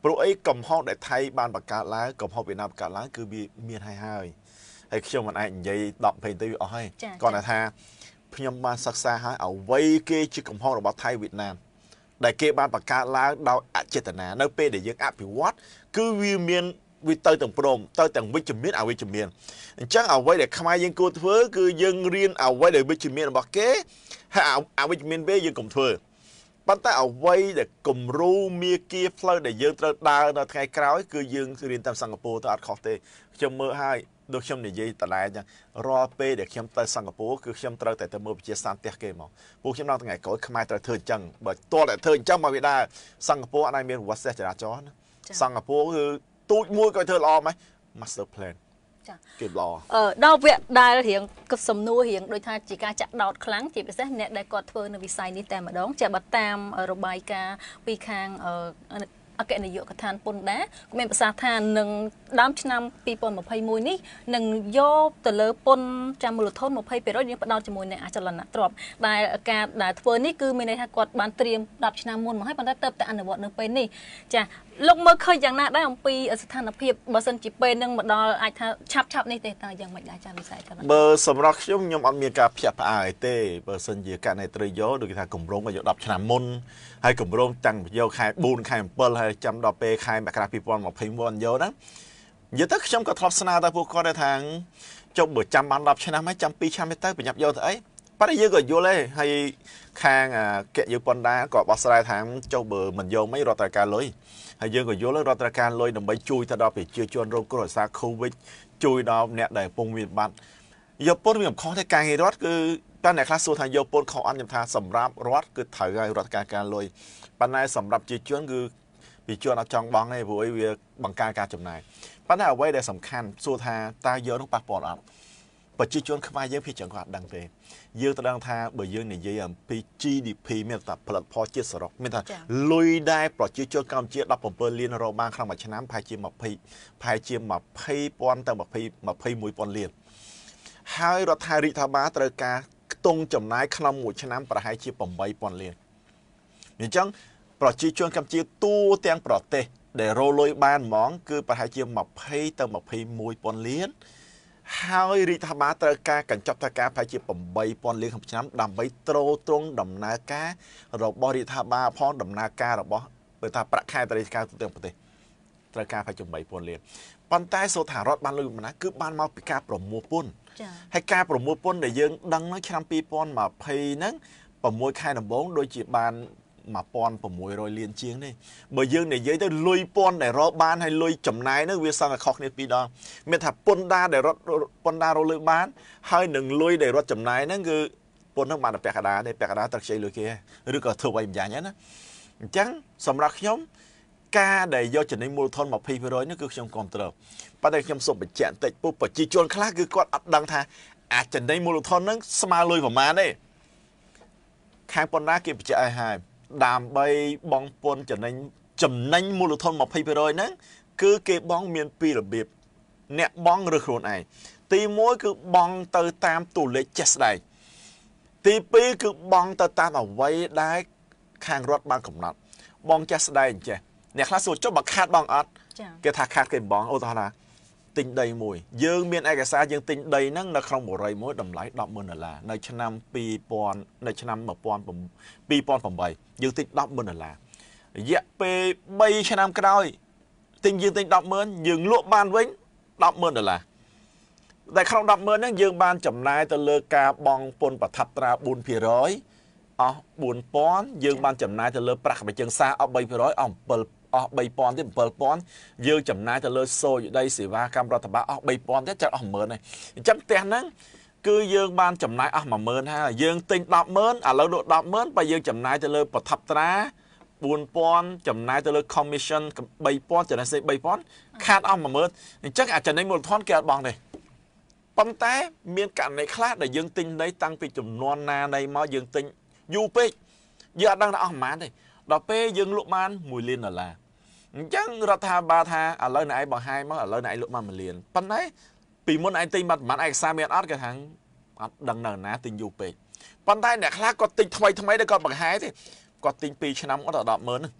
Speaker 2: ព្រោះអីកំហុសដែលថៃបានបង្កើតឡើងកំហុសវៀតណាមបង្កើតឡើងគឺវាមានហើយហើយហើយខ្ញុំមិនអាចនិយាយដប់ពេកទៅវាអស់ហើយគាត់ថាខ្ញុំបានសិក្សាហើយអ្វីគេជាកំហុសរបស់ថៃវៀតណាមដែលគេបានបង្កើតឡើងដោយអចេតនានៅពេលដែលយើងអភិវឌ្ឍគឺវាមានវាទៅទាំងព្រមទៅទាំងវិជ្ជមានអវិជ្ជមានអញ្ចឹងអ្វីដែលខ្មែរយើងគួរធ្វើគឺយើងរៀនអ្វីដែលវិជ្ជមានរបស់គេហើយអវិជ្ជមានវាយើងកុំធ្វើប៉ុន្តែអ្វីដែលគំរូមាគាផ្លូវដែលយើងត្រូវដើរនៅថ្ងៃក្រោយគឺយើងរៀនតាមសិង្ហបុរីទៅអត់ខុសទេខ្ញុំមើលហើយដូចខ្ញុំនិយាយតដែរអញ្ចឹងរាល់ពេលដែលខ្ញុំទៅសិង្ហបុរីគឺខ្ញុំត្រូវតែទៅមើលវិជាសាស្ត្រផ្ទះគេមកពួកខ្ញុំដល់ថ្ងៃក្រោយខ្មែរត្រូវធ្វើអញ្ចឹងបើតើតែធ្វើអញ្ចឹងមកវាដែរសិង្ហបុរីអត់មានប្រវត្តិសាស្ត្រចរាចរណ៍ណាសិង្ហបុរីគឺទូចមួយក៏ធ្វើល្អម៉េច master plan ចាគេល្អ
Speaker 1: អឺដល់វគ្គដែលរៀងគិតសំណួររៀងដូចថាជាការចាក់ដោតខ្លាំងជាពិសេសអ្នកដែលគាត់ធ្វើនៅវិស័យនេះតែម្ដងចាបើតាមរបាយការណ៍ពីខាងអគ្គនាយកដ្ឋានពន្ធដារក៏មានប្រសាសន៍ថានឹងដើមឆ្នាំពីរពាន់ម្ភៃមួយនេះនឹងយកទៅលើពន្ធចាំមូលធន ยี่สิบเปอร์เซ็นต์ យើងផ្ដោតជាមួយនឹងអចលនទ្រព្យដែលការដែលធ្វើនេះគឺមានន័យថាគាត់បានត្រៀមដប់ឆ្នាំមុនមកហើយប៉ុន្តែទៅតែអនុវត្តនៅពេលនេះចាលោកមើលឃើញយ៉ាងណាដែរអំពីស្ថានភាពបើសិនជាពេលនឹងមកដល់អាចថាឆាប់ឆាប់នេះទេតើយ៉ាងម៉េចដែរចាវិស័យចលន
Speaker 2: បើសម្រាប់ខ្ញុំខ្ញុំអត់មានការភ្ញាក់ផ្អើលអីទេបើសិនជាករណីត្រូវយកដូចគេថាគម្រោងឲ្យយកដប់ឆ្នាំមុនហើយគម្រោងតាំងយកខែបួនខែbảyហើយចាំដល់ពេលខែមករាពីរពាន់ម្ភៃមួយយកហ្នឹងនិយាយទៅខ្ញុំក៏ធ្លាប់ស្នើទៅពួកគាត់ដែរថាចុះបើចាំបានដប់ឆ្នាំហើយចាំពីរឆ្នាំទៅប្រញាប់យកទៅអីប៉ុន្តែយើងក៏យល់ដែរហើយខាងកយពន្ធដារក៏បោះស្រាយថាចុះបើមិនយកមិនរដ្ឋាភិបាលលុយហើយយើងក៏យល់រដ្ឋាភិបាលលុយដើម្បីជួយទៅដល់ប្រជាជនរងគ្រោះដោយសារ COVID ជួយដល់អ្នកដែលកំពុងមានបាត់យកពន្ធវាមិនខុសទេការងាររដ្ឋគឺតែអ្នកខ្លះសួរថាយកពន្ធខុសអត់ខ្ញុំថាសម្រាប់រដ្ឋគឺត្រូវឲ្យរដ្ឋការការលុយប៉ុន្តែសម្រាប់ប្រជាជនគឺប្រជាជនអត់ចង់បង់ទេព្រោះអីវាបង្កើនការចំណាយប៉ុន្តែអ្វីដែលសំខាន់សួរថាតើយកនោះប៉ះពាល់អត់ប្រជាជនខ្មែរយើងភាគច្រើនគាត់អត់ដឹងទេយើងទៅដឹងថាបើយើងនិយាយអំពី G D P មានតែផលិតផលជាតិសរុបមានថាលុយដែលប្រជាជនកម្ពុជាដប់bảyលានរកបានក្នុងមួយឆ្នាំប្រហែលជា20ប្រហែលជា20ពាន់ទៅ20 21ពាន់លានហើយរដ្ឋាភិបាលត្រូវការខ្ទង់ចំណាយក្នុងមួយឆ្នាំប្រហែលជា8ពាន់លានអញ្ចឹងប្រជាជនកម្ពុជាទូទាំងប្រទេសដែលរកលុយបានហ្មងគឺប្រហែលជា20ទៅ21ពាន់លានហើយរាជរដ្ឋាភិបាលត្រូវការកញ្ចប់ថវិកាប្រហែលជា8ពាន់លានក្នុងឆ្នាំដើម្បីទ្រទ្រង់ដំណើរការរបស់រាជរដ្ឋាភិបាលផងដំណើរការរបស់បើថាប្រាក់ខែរាជការទូទាំងប្រទេសត្រូវការប្រហែលជា8ពាន់លានប៉ុន្តែសូថារដ្ឋបានលុយប៉ុណ្ណាគឺបានមកពីការប្រមូលពន្ធចា៎ហើយការប្រមូលពន្ធដែលយើងដឹងនៅឆ្នាំពីរពាន់ម្ភៃហ្នឹង6ខែដំបូងដូចជាបានmột nghìn sáu trămលានជាងនេះបើយើងនិយាយទៅលុយពន្ធដែលរកបានហើយលុយចំណាយហ្នឹងវាសឹងតែខុសគ្នាពីរដងមានថាពន្ធដារដែលរត់ពន្ធដាររកលុយបានហើយនឹងលុយដែលរត់ចំណាយហ្នឹងគឺពន្ធហ្នឹងបានតែពាក់កណ្ដាលទេពាក់កណ្ដាលត្រូវខ្ចីលុយគេឬក៏ធ្វើឲ្យម្យ៉ាងណាអញ្ចឹងសម្រាប់ខ្ញុំការដែលយកចំណេញមូលធនยี่สิบเปอร์เซ็นต์នេះគឺខ្ញុំគ្រប់គ្រងប៉ុន្តែខ្ញុំសូមបញ្ជាក់បន្តិចពុះប្រជាជនខ្លះគឺគាត់អត់ដឹងថាអាចចំណេញមូលធនហ្នឹងស្មើលុយប្រមាណទេខាងពន្ធដារគេបញ្ជាក់ឲ្យហើយដើម្បីបងពន្ធចំណេញចំណេញមូលធនยี่สิบเปอร์เซ็นต์ហ្នឹងគឺគេបងមានពីររបៀបអ្នកបងឬខ្លួនឯងទីមួយគឺបងទៅតាមតួលេខចេះស្ដែងទីពីរគឺបងទៅតាមអ្វីដែលខាងរដ្ឋបានកំណត់បងចេះស្ដែងចេះអ្នកខ្លះសួរចុះបើខាតបងអត់គេថាខាតគេបងឧទាហរណ៍ថាទិញដីមួយយើងមានឯកសារយើងទិញដីហ្នឹងនៅក្នុងបរិយាមួយតម្លៃដប់ម៉ឺនដុល្លារនៅឆ្នាំពីរពាន់នៅឆ្នាំ2008យើងទិញដប់ម៉ឺនដុល្លាររយៈពេលបីឆ្នាំក្រោយទិញយើងទិញដប់ម៉ឺនយើងលក់បានវិញដប់ម៉ឺនដុល្លារតែក្នុងដប់ម៉ឺនហ្នឹងយើងបានចំណាយទៅលើការបង់ពន្ធប្រថាប់ត្រាbốnភាគរយអស់bốnពាន់យើងបានចំណាយទៅលើប្រាក់កម្ចីសាអស់3ភាគរយអស់7អស់3ពាន់ទៀត7ពាន់យើងចំណាយទៅលើសូយដីសេវាកម្មរដ្ឋបាលអស់3ពាន់ទៀតចាក់អស់10000ហើយអញ្ចឹងផ្ទះហ្នឹងគឺយើងបានចំណាយអស់10000ហើយយើងទិញដប់ម៉ឺនឥឡូវលក់ដប់ម៉ឺនបើយើងចំណាយទៅលើប្រថាប់ត្រាbốnពាន់ចំណាយទៅលើ commission 3ពាន់ចំណេញសេ3ពាន់ខាតអស់10000អញ្ចឹងអាចចំណេញមូលធនគេអត់បង់ទេប៉ុន្តែមានករណីខ្លះដែលយើងទិញដីតាំងពីចំនួនណានៃមកយើងទិញយូរពេកយើងអត់ដឹងថាអស់ប៉ុន្មានទេដល់ពេលយើងលក់បានមួយលានដុល្លារអញ្ចឹងរដ្ឋាភិបាលថាឥឡូវអ្នកឯងបង្ហាញមកឥឡូវអ្នកឯងលក់បានមួយលានប៉ុន្តែពីមុនឯងទិញបាត់ប្រហែលឯកសារមានអត់គេថាអត់ដឹងនៅណាទិញយូរពេកប៉ុន្តែអ្នកខ្លះគាត់ទិញថ្មីថ្មីដែរគាត់បង្ហាញទេគាត់ទិញពីរឆ្នាំអត់ដល់ដប់ម៉ឺន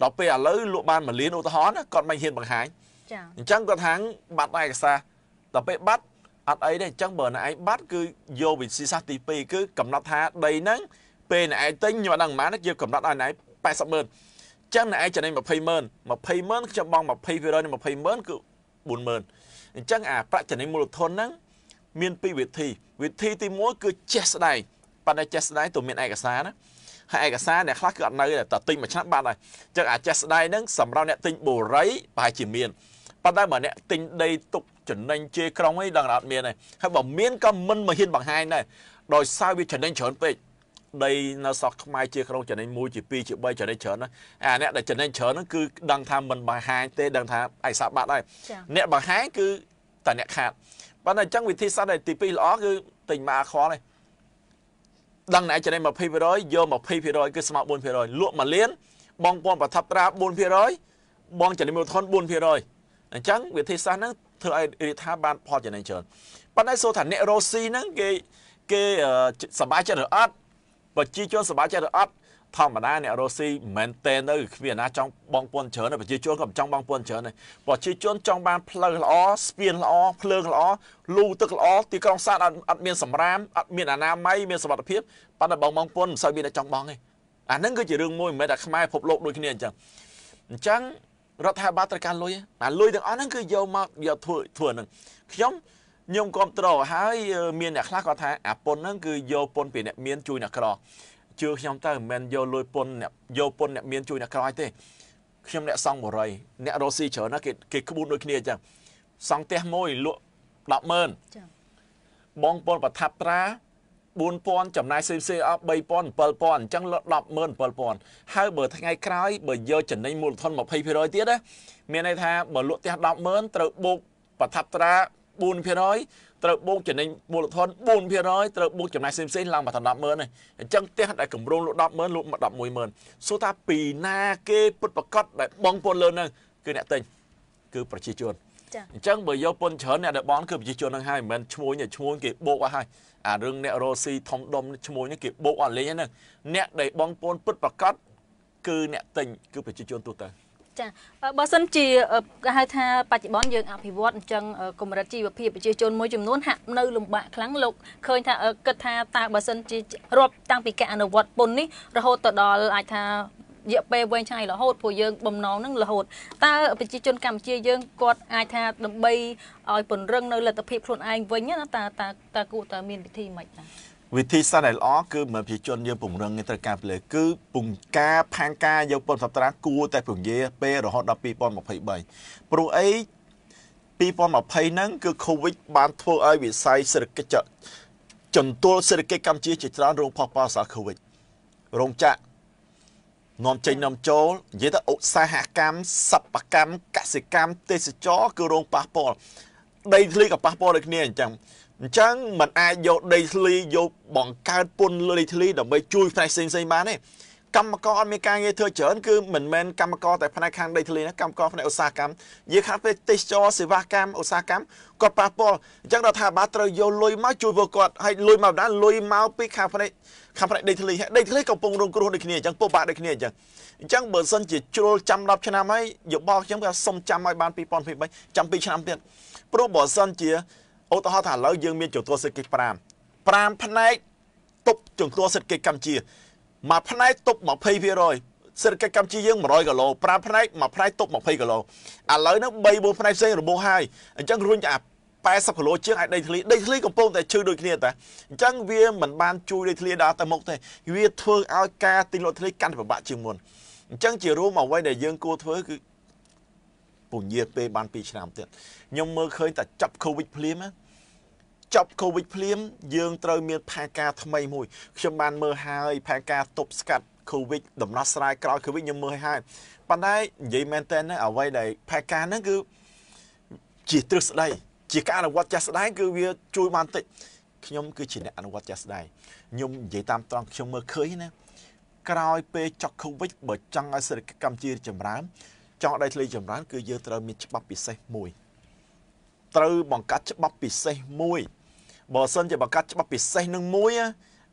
Speaker 2: ដល់ពេលឥឡូវលក់បានមួយលានឧទាហរណ៍ណាគាត់មិនហ៊ានបង្ហាញចាអញ្ចឹងគាត់ថាបាត់ឯកសារដល់ពេលបាត់អត់អីទេអញ្ចឹងបើអ្នកឯងបាត់គឺយកវិធីសាស្ត្រទីពីរគឺកំណត់ថាដីហ្នឹងពេលអ្នកឯងទិញខ្ញុំអត់ដឹងប៉ុន្មានយើងកំណត់ឲ្យអ្នកឯងแปดสิบម៉ឺនអញ្ចឹងអ្នកឯងចំណេញยี่สิบម៉ឺនยี่สิบម៉ឺនខ្ញុំបង់ยี่สิบភាគរយនៃยี่สิบម៉ឺនគឺbốnម៉ឺនអញ្ចឹងអាប្រាក់ចំណេញមូលធនហ្នឹងមានពីរវិធីវិធីទីមួយគឺចេះស្ដែងប៉ុន្តែចេះស្ដែងទៅមានឯកសារណាហើយឯកសារអ្នកខ្លះគឺអត់នៅតែទិញមួយឆ្នាំបាត់ហើយអញ្ចឹងអាចចេះស្ដែងហ្នឹងសម្រាប់អ្នកទិញបូរីប្រហែលជាមានប៉ុន្តែបើអ្នកទិញដីទុកចំណេញជេរក្រុងអីដឹងអត់មានទេហើយបើមានក៏មិនមកហ៊ានបង្ហាញដែរដោយសារវាចំណេញច្រើនពេកដីនៅសក់ខ្មែរជាក្រុងចំណេញមួយជាពីរជាបីចំណេញច្រើនណាអាអ្នកដែលចំណេញច្រើនហ្នឹងគឺដឹងថាមិនបង្ហាញទេដឹងថាឯកសារបាត់ហើយអ្នកបង្ហាញគឺតែអ្នកខាតប៉ុន្តែអញ្ចឹងវិធីសាស្ត្រទីពីរល្អគឺទិញមកអាខលទេដឹងអ្នកចំណេញยี่สิบភាគរយយកยี่สิบភាគរយគឺស្មើbốnភាគរយលក់មួយលានបងពន្ធប្រថាប់ត្រាbốnភាគរយបងចំណេញមូលធនbốnភាគរយអញ្ចឹងវិធីសាស្ត្រហ្នឹងធ្វើឲ្យរាជរដ្ឋាភិបាលផលចំណេញច្រើនប៉ុន្តែសូថាអ្នករ៉ូស៊ីហ្នឹងគេគេសប្បាយចិត្តឬអត់ប្រជាជនសប្បាយចិត្តឬអត់ធម្មតាអ្នករ៉ូស៊ីមិនមែនតែនៅគ្មានណាចង់បងពន្ធច្រើនប្រជាជនក៏មិនចង់បងពន្ធច្រើនដែរប្រជាជនចង់បានផ្លូវល្អស្ពានល្អភ្លើងល្អលូទឹកល្អទីក្រុងស្អាតអត់អត់មានសម្រាមអត់មានអនាម័យមានសុវត្ថិភាពប៉ុន្តែបងបងពន្ធមិនសូវមានតែចង់បងទេអាហ្នឹងគឺជារឿងមួយមិនមែនតែខ្មែរពិភពលោកដូចគ្នាអញ្ចឹងអញ្ចឹងរដ្ឋាភិបាលត្រូវការលុយអាលុយទាំងអស់ហ្នឹងគឺយកមកយកធ្វើធ្វើហ្នឹងខ្ញុំខ្ញុំគ្រប់គ្រងហើយមានអ្នកខ្លះគាត់ថាអាពន្ធហ្នឹងគឺយកពន្ធពីអ្នកមានជួយអ្នកក្រជឿខ្ញុំទៅមិនមែនយកលុយពន្ធអ្នកយកពន្ធអ្នកមានជួយអ្នកក្រទេខ្ញុំអ្នកសង់បរិយអ្នករ៉ូស៊ីច្រើនណាគេគេក្បួនដូចគ្នាអញ្ចឹងសង់ផ្ទះមួយលក់ដប់ម៉ឺនចាបងពន្ធប្រថាប់ត្រាbốnពាន់ចំណាយផ្សេងផ្សេងអស់បីពាន់bảyពាន់អញ្ចឹងលក់ដប់ម៉ឺនbảyពាន់ហើយបើថ្ងៃក្រោយបើយកចំណេញមូលធនยี่สิบភាគរយទៀតណាមានន័យថាបើលក់ផ្ទះដប់ម៉ឺនត្រូវបូកប្រថាប់ត្រាbốnភាគរយត្រូវបូកចំណេញមូលធនbốnភាគរយត្រូវបូកចំណាយផ្សេងផ្សេងឡើងមកដល់ដប់ម៉ឺនហើយអញ្ចឹងផ្ទះដែលកម្រងលក់ដប់ម៉ឺនលក់មកដប់មួយម៉ឺនសួរថាពីណាគេពិតប្រកបដែលបងពន្ធលើហ្នឹងគឺអ្នកទិញគឺប្រជាជនអញ្ចឹងបើយកពន្ធច្រើនអ្នកដែលបងគឺប្រជាជនហ្នឹងហើយមិនមែនឈ្មោះនេះឈ្មោះគេបូកអស់ហើយអារឿងអ្នករ៉ូស៊ីធំដុំឈ្មោះនេះគេបូកអត់លេងហ្នឹងអ្នកដែលបងពន្ធពិតប្រកបគឺអ្នកទិញគឺប្រជាជនទូទៅចាបើសិនជាគេហៅថាបច្ចុប្បន្នយើងអភិវឌ្ឍអញ្ចឹងកម្រិតជីវភាពប្រជាជនមួយចំនួនហាក់នៅលំបាកខ្លាំងលោកឃើញថាគិតថាតើបើសិនជារាប់តាំងពីការអនុវត្តពន្ធនេះរហូតទៅដល់អាចថារយៈពេលវែងឆ្ងាយរហូតព្រោះយើងបំណងហ្នឹងរហូតតើប្រជាជនកម្ពុជាយើងគាត់អាចថាដើម្បីឲ្យពង្រឹងនៅលទ្ធភាពខ្លួនឯងវិញណាតើតើតើគួរតែមានវិធីម៉េចតាវិធីសាស្ត្រដែលល្អគឺមិនប្រជាជនយើងពង្រឹងត្រូវការពលគឺពង្ការផាងការយកពន្ធសត្រាគួរតែពង្រាពេលរហូតដល់ยี่สิบยี่สิบสามព្រោះអីยี่สิบยี่สิบហ្នឹងគឺ COVID បានធ្វើឲ្យវិស័យសេដ្ឋកិច្ចចន្ទល់សេដ្ឋកិច្ចកម្ពុជាជាច្រើនរងផលប៉ះសារ COVID រោងចក្រនាំចេញនាំចូលនិយាយទៅឧស្សាហកម្មសិប្បកម្មកសិកម្មទេសចរគឺរងប៉ះពាល់ដីធ្លីក៏ប៉ះពាល់ដូចគ្នាអញ្ចឹងអញ្ចឹងมันអាចយកដីធ្លីយកបង្កើតពន្ធលើដីធ្លីដើម្បីជួយផ្នែកផ្សេងៗបានទេកម្មករអត់មានការងារធ្វើច្រើនគឺមិនមែនកម្មករតែផ្នែកខាងដីធ្លីណាកម្មករផ្នែកឧស្សាហកម្មនិយាយខាងផ្នែកទេសចរសេវាកម្មឧស្សាហកម្មគាត់ប៉ះពាល់អញ្ចឹងរដ្ឋាភិបាលត្រូវយកលុយមកជួយពួកគាត់ហើយលុយមកបណ្ដាលុយមកពីខាងផ្នែកខាងផ្នែកដីធ្លីដីធ្លីកំពុងរងគ្រោះដូចគ្នាអញ្ចឹងពុកបាក់ដូចគ្នាអញ្ចឹងអញ្ចឹងបើសិនជាជ្រុលចាំដប់ឆ្នាំហើយយោបល់ខ្ញុំថាសុំចាំឲ្យបានยี่สิบยี่สิบสามចាំពីរឆ្នាំទៀតព្រោះបើសិនជាឧទាហរណ៍ថាឥឡូវយើងមានចន្ទោសេដ្ឋកិច្ច5 5ផ្នែកទប់ចន្ទោសេដ្ឋកិច្ចកម្ពុជាមួយផ្នែកទប់ยี่สิบភាគរយសេដ្ឋកិច្ចកម្ពុជាយើងone hundredគីឡូ5ផ្នែកមួយផ្នែកទប់ยี่สิบគីឡូឥឡូវហ្នឹង3 4ផ្នែកផ្សេងរបួសហើយអញ្ចឹងរុញអាแปดสิบគីឡូជាងឲ្យដីធ្លីដីធ្លីកំពុងតែឈឺដូចគ្នាតាអញ្ចឹងវាមិនបានជួយដីធ្លីដល់ទៅមុខទេវាធ្វើឲ្យការទិញលក់ធ្លីកាន់តែពិបាកជាងមុនអញ្ចឹងជារួមអ្វីដែលយើងគួរធ្វើគឺពញាពេលបានពីរឆ្នាំទៀតខ្ញុំមើលឃើញតែចាប់ COVID ភ្លាមណាចាប់ COVID ភ្លាមយើងត្រូវមានផែនការថ្មីមួយខ្ញុំបានមើលហើយផែនការទប់ស្កាត់ COVID ដំណោះស្រាយក្រោយ COVID ខ្ញុំមើលហើយប៉ុន្តែនិយាយមែនតើអ្វីដែលផែនការហ្នឹងគឺជាទ្រឹស្ដីជាការអនុវត្តចាស់ស្ដែងគឺវាជួយបានតិចខ្ញុំគឺជាអ្នកអនុវត្តចាស់ស្ដែងខ្ញុំនិយាយតាមត្រង់ខ្ញុំមើលឃើញណាក្រោយពេលចុះ COVID បើចង់ឲ្យសេដ្ឋកិច្ចកម្ពុជាចម្រើនចង់ឲ្យដីធ្លីចម្រើនគឺយើងត្រូវមានច្បាប់ពិសេសមួយត្រូវបង្កើតច្បាប់ពិសេសមួយបើសិនជាបង្កើតច្បាប់ពិសេសនឹងមួយ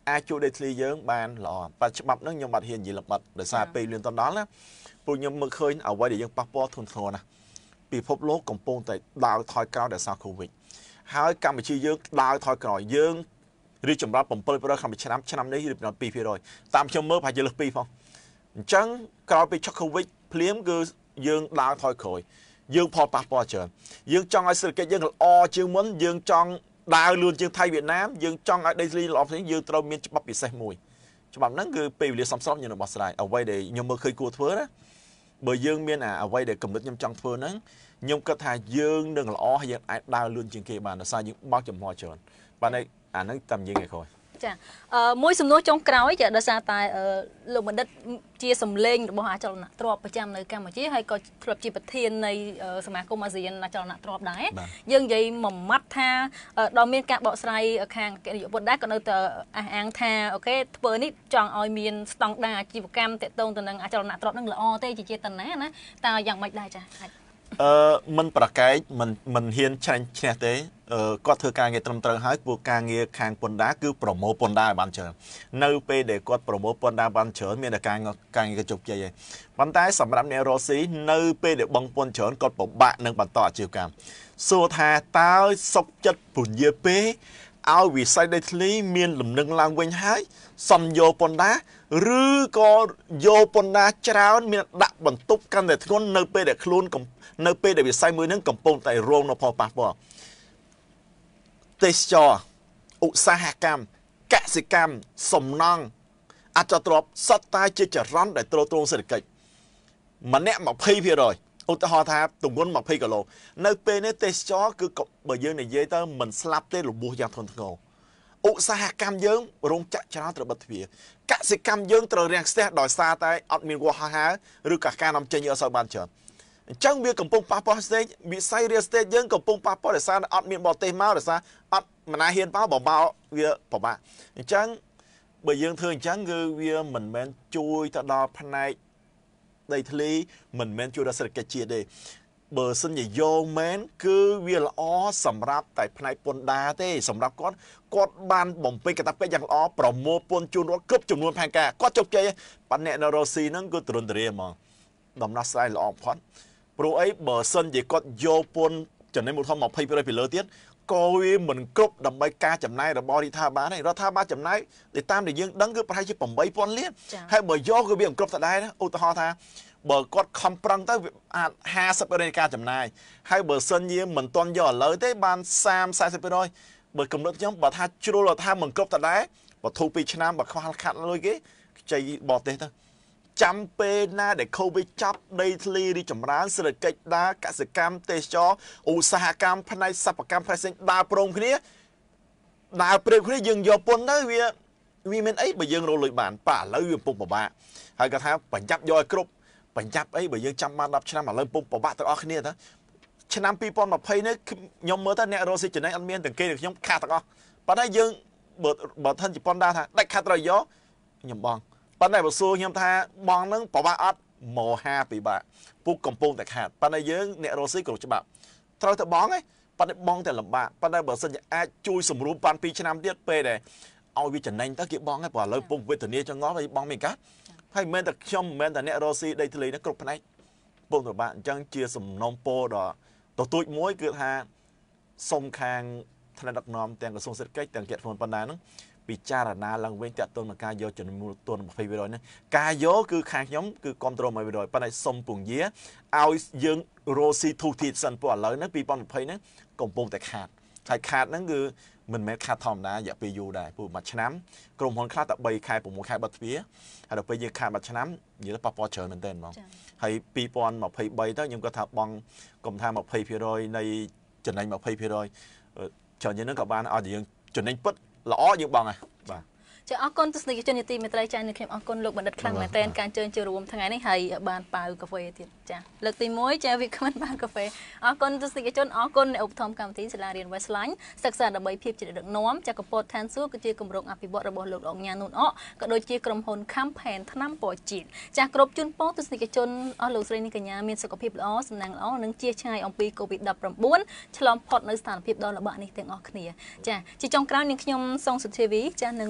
Speaker 2: អាចជួយដីធ្លីយើងបានល្អបាត់ច្បាប់ហ្នឹងខ្ញុំបាត់ហ៊ាននិយាយល្បិតដោយសារពេលលឿនតដល់ណាពួកខ្ញុំមើលឃើញអ្វីដែលយើងប៉ះពាល់ធ្ងន់ធ្ងរណាស់ពិភពលោកកំពុងតែដើរថយក្រោយដោយសារ COVID ហើយកម្ពុជាយើងដើរថយក្រោយយើងរីកចម្រើន 7% ក្នុងមួយឆ្នាំឆ្នាំនេះរីកចម្រើន 2% តាមខ្ញុំមើលប្រហែលជាលើសពីរផងអញ្ចឹងក្រោយពីឆក់ COVID ភ្លាមគឺយើងដើរថយក្រោយយើងផលប៉ះពាល់ច្រើនយើងចង់ឲ្យសេដ្ឋកិច្ចយើងល្អជាងមុនយើងចង់ដើរលឿនជាងថៃវៀតណាមយើងចង់ឲ្យដីធ្លីល្អផ្សេងយើងត្រូវមានច្បាប់ពិសេសមួយច្បាប់ហ្នឹងគឺពេលវេលាសមស្របយើងនឹងបោះស្រាយអ្វីដែលខ្ញុំមើលឃើញគួរធ្វើណាបើយើងមានអ្វីដែលកំណត់ខ្ញុំចង់ធ្វើហ្នឹងខ្ញុំគិតថាយើងនឹងល្អហើយយើងអាចដើរលឿនជាងគេបានដោយសារយើងបើកចំហច្រើនបាទអាហ្នឹងតាមយើងឯងក្រោយ
Speaker 1: ចាអឺមួយសំណួរចុងក្រោយចាដោយសារតែលោកបណ្ឌិតជាសម្លេងរបស់អចលនទ្រព្យប្រចាំនៅកម្ពុជាហើយក៏ធ្លាប់ជាប្រធាននៃសមាគមអាស៊ានអចលនទ្រព្យដែរយើងនិយាយមួយម៉ាត់ថាដល់មានការបកស្រាយខាងនាយករដ្ឋដែរក៏នៅតែអះអាងថាអូខេធ្វើនេះចង់ឲ្យមានស្តង់ដារអាជីវកម្មតាក់ទងទៅនឹងអចលនទ្រព្យនឹងល្អទេជាចេតនាណាតើយ៉ាងម៉េចដែរចា
Speaker 2: អឺមិនប្រកែកមិនមិនហ៊ានឆ្នះឈ្នះទេគាត់ធ្វើការងារត្រឹមត្រូវហើយពួកការងារខាងពន្ធដារគឺប្រមូលពន្ធដារបានច្រើននៅពេលដែលគាត់ប្រមូលពន្ធដារបានច្រើនមានតែការការងារជោគជ័យឯងប៉ុន្តែសម្រាប់អ្នករស់ស៊ីនៅពេលដែលបង់ពន្ធច្រើនគាត់ពិបាកនឹងបន្តអាជីវកម្មសួរថាតើសុខចិត្តពន្យាពេលឲ្យវិស័យដីធ្លីមានលំនឹងឡើងវិញហើយសំយកពន្ធដារឬក៏យកពន្ធដារច្រើនមានដាក់បន្ទុកកាន់តែធ្ងន់នៅពេលដែលខ្លួននៅពេលដែលវិស័យមួយនឹងកំពុងតែរងនៅផលប៉ះពាល់ទេសចរឧស្សាហកម្មកសិកម្មសំណង់អចលនទ្រព្យសត្វតែជាចរន្តដែលទ្រទ្រង់សេដ្ឋកិច្ចម្នាក់ ยี่สิบเปอร์เซ็นต์ ឧទាហរណ៍ថាទម្ងន់ยี่สิบគីឡូនៅពេលនេះទេសចរគឺបើយើងនិយាយទៅមិនស្លាប់ទេរបួសយ៉ាងធ្ងន់ធ្ងរឧស្សាហកម្មយើងរោងចក្រច្រើនត្រូវបិទទ្វារកសិកម្មយើងត្រូវរាំងស្ទះដោយសារតែអត់មានវោហោហាឬក៏ការនាំចេញអត់សូវបានច្រើនអញ្ចឹងវាកំពុងប៉ះពាល់ស្ទេវិស័យ real estate យើងកំពុងប៉ះពាល់ដោយសារអត់មានបរទេសមកដោយសារអត់មណាហ៊ានមកបើមកវាពិបាកអញ្ចឹងបើយើងធ្វើអញ្ចឹងគឺវាមិនមែនជួយទៅដល់ផ្នែកដីធ្លីមិនមែនជួយដល់សេដ្ឋកិច្ចជាតិទេបើសិនជាយកមែនគឺវាល្អសម្រាប់តែផ្នែកពន្ធដារទេសម្រាប់គាត់គាត់បានបំពេញកាតព្វកិច្ចយ៉ាងល្អប្រមូលពន្ធជូនរដ្ឋគ្រប់ចំនួនផែនការគាត់ជោគជ័យប៉ុន្តែអ្នកនៅរុស្ស៊ីហ្នឹងគឺទរនទរាហ្មងដំណោះស្រាយល្អបំផុតព្រោះអីបើសិនជាគាត់យកពន្ធចំណេញមូលធន ยี่สิบเปอร์เซ็นต์ ពីលើទៀតក៏វាមិនគ្រប់ដើម្បីការចំណាយរបស់រដ្ឋាភិបាលទេរដ្ឋាភិបាលចំណាយទៅតាមដែលយើងដឹងគឺប្រហែលជា eight thousand លានហើយបើយកគឺវាមិនគ្រប់ដដែលណាឧទាហរណ៍ថាបើគាត់ខំប្រឹងទៅអាច fifty percent នៃការចំណាយហើយបើសិនជាមិនទាន់យកឥឡូវទេបាន thirty to forty percent បើកំណត់ខ្ញុំបើថាជ្រុលថាមិនគ្រប់ដដែលបើធូរពីឆ្នាំបើខ្វះខាត់លុយគេខ្ចីបរទេសទៅចាំពេលណាដែល COVID ចាប់ដីធ្លីរីចម្រើនសេដ្ឋកិច្ចដើរកសិកម្មទេសចរឧស្សាហកម្មផ្នែកសិប្បកម្មផ្សេងដើរព្រមគ្នាដើរព្រមគ្នាយើងយកពន្ធទៅវាវាមានអីបើយើងរកលុយបានប៉ាឥឡូវវាពុកពិបាកហើយគាត់ថាបញ្ញត្តិយកឲ្យគ្រប់បញ្ញត្តិអីបើយើងចាំបានtenឆ្នាំឥឡូវពុកពិបាកទាំងអស់គ្នាទៅឆ្នាំtwenty twentyនេះខ្ញុំមើលទៅអ្នករស់ស៊ីចំណេញអត់មានទាំងគេទាំងខ្ញុំខាតទាំងអស់ប៉ុន្តែយើងបើបើថាជប៉ុនដែរថាដាច់ខាត់ត្រូវយកខ្ញុំបងប៉ុន្តែបើសួរខ្ញុំថាបងនឹងប្រវាក់អត់មហាពិបាកពុកកំពុងតែខាតប៉ុន្តែយើងអ្នករស់ស៊ីគ្រប់ច្បាប់ត្រូវតែបងឯងប៉ុន្តែបងតែលំបាកប៉ុន្តែបើសិនជាអាចជួយសម្រួលបានtwoឆ្នាំទៀតពេលដែលឲ្យវាចំណេញទៅគេបងឯងព្រោះឥឡូវពុកវេទនាចង្អល់ហើយបងមានកាត់ហើយមិនមែនតែខ្ញុំមិនមែនតែអ្នករស់ស៊ីដីធ្លីនេះគ្រប់ផ្នែកពុកពិបាកអញ្ចឹងជាសំណុំពរដល់ទទូចមួយគឺថាសុំខាងថ្នាក់ដឹកនាំទាំងក្រសួងសេដ្ឋកិច្ចទាំងគណៈបណ្ដាហ្នឹងពិចារណាឡើងវិញតាក់ទងនឹងការយកចំនួនមូលទុនtwenty percentនេះការយកគឺខាងខ្ញុំគឺគ្រប់គ្រងtwenty percentប៉ុន្តែសុំពងយាឲ្យយើងរស់ស៊ីទូទីសិនព្រោះឥឡូវហ្នឹងtwenty twentyហ្នឹងកំពុងតែខាតហើយខាតហ្នឹងគឺមិនមែនខាតធម្មតារយៈពេលយូរដែរព្រោះមួយឆ្នាំក្រុមហ៊ុនខ្លះតែthreeខែsixខែបិទទ្វារហើយដល់ពេលយើងខាតមួយឆ្នាំនិយាយទៅប៉ះពាល់ច្រើនមែនទែនហ្មងហើយtwenty twenty-threeទៅខ្ញុំគាត់ថាបងកុំថាtwenty percentនៃចំណេញtwenty percentច្រើនជាងហ្នឹងក៏បានឲ្យយើងចំណេញពិតល្អយើងបងហ៎បាទចាអរគុណទស្សនិកជននីតិមេត្រីចា៎ខ្ញុំអរគុណលោកបណ្ឌិតខ្លាំងមែនទែនការជើញចូលរួមថ្ងៃនេះហើយបានប៉ាវកាហ្វេទៀតចាលើកទីoneចាវាគ្មិនបានកាហ្វេអរគុណទស្សនិកជនអរគុណអ្នកឧបត្ថម្ភកម្មវិធីសាលារៀន Westline សិក្សាដើម្បីភាពជាដឹកនាំចាកពតឋានសួគ៌គឺជាគម្រោងអភិវឌ្ឍរបស់លោកអង្ញានូនអក៏ដូចជាក្រុមហ៊ុន Campaign ថ្នាំពណ៌ជាតិចាគ្រប់ជូនពរទស្សនិកជនអស់លោកស្រីនិងកញ្ញាមានសុខភាពល្អសំណាងល្អនិងជាឆ្ងាយអំពី COVID nineteen ឆ្លងផុតនៅស្ថានភាពដ៏លំបាកនេះទាំងអស់គ្នាចាជាចុងក្រោយនាងខ្ញុំសុងសុធាវីចានិងលោកបណ្ឌិត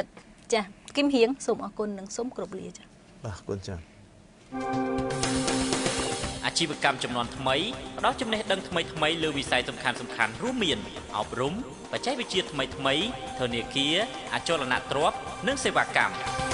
Speaker 1: ចាគឹមហៀងសូមអរគុណនិងសូមគោរពលាចា
Speaker 2: បាទអរគុណចា
Speaker 5: អាជីវកម្មចំនួនថ្មីផ្ដល់ចំណេះដឹងថ្មីថ្មីលើវិស័យសំខាន់សំខាន់រួមមានអប់រំបច្ចេកវិទ្យាថ្មីថ្មីធនាគារអចលនទ្រព្យនិងសេវាកម្ម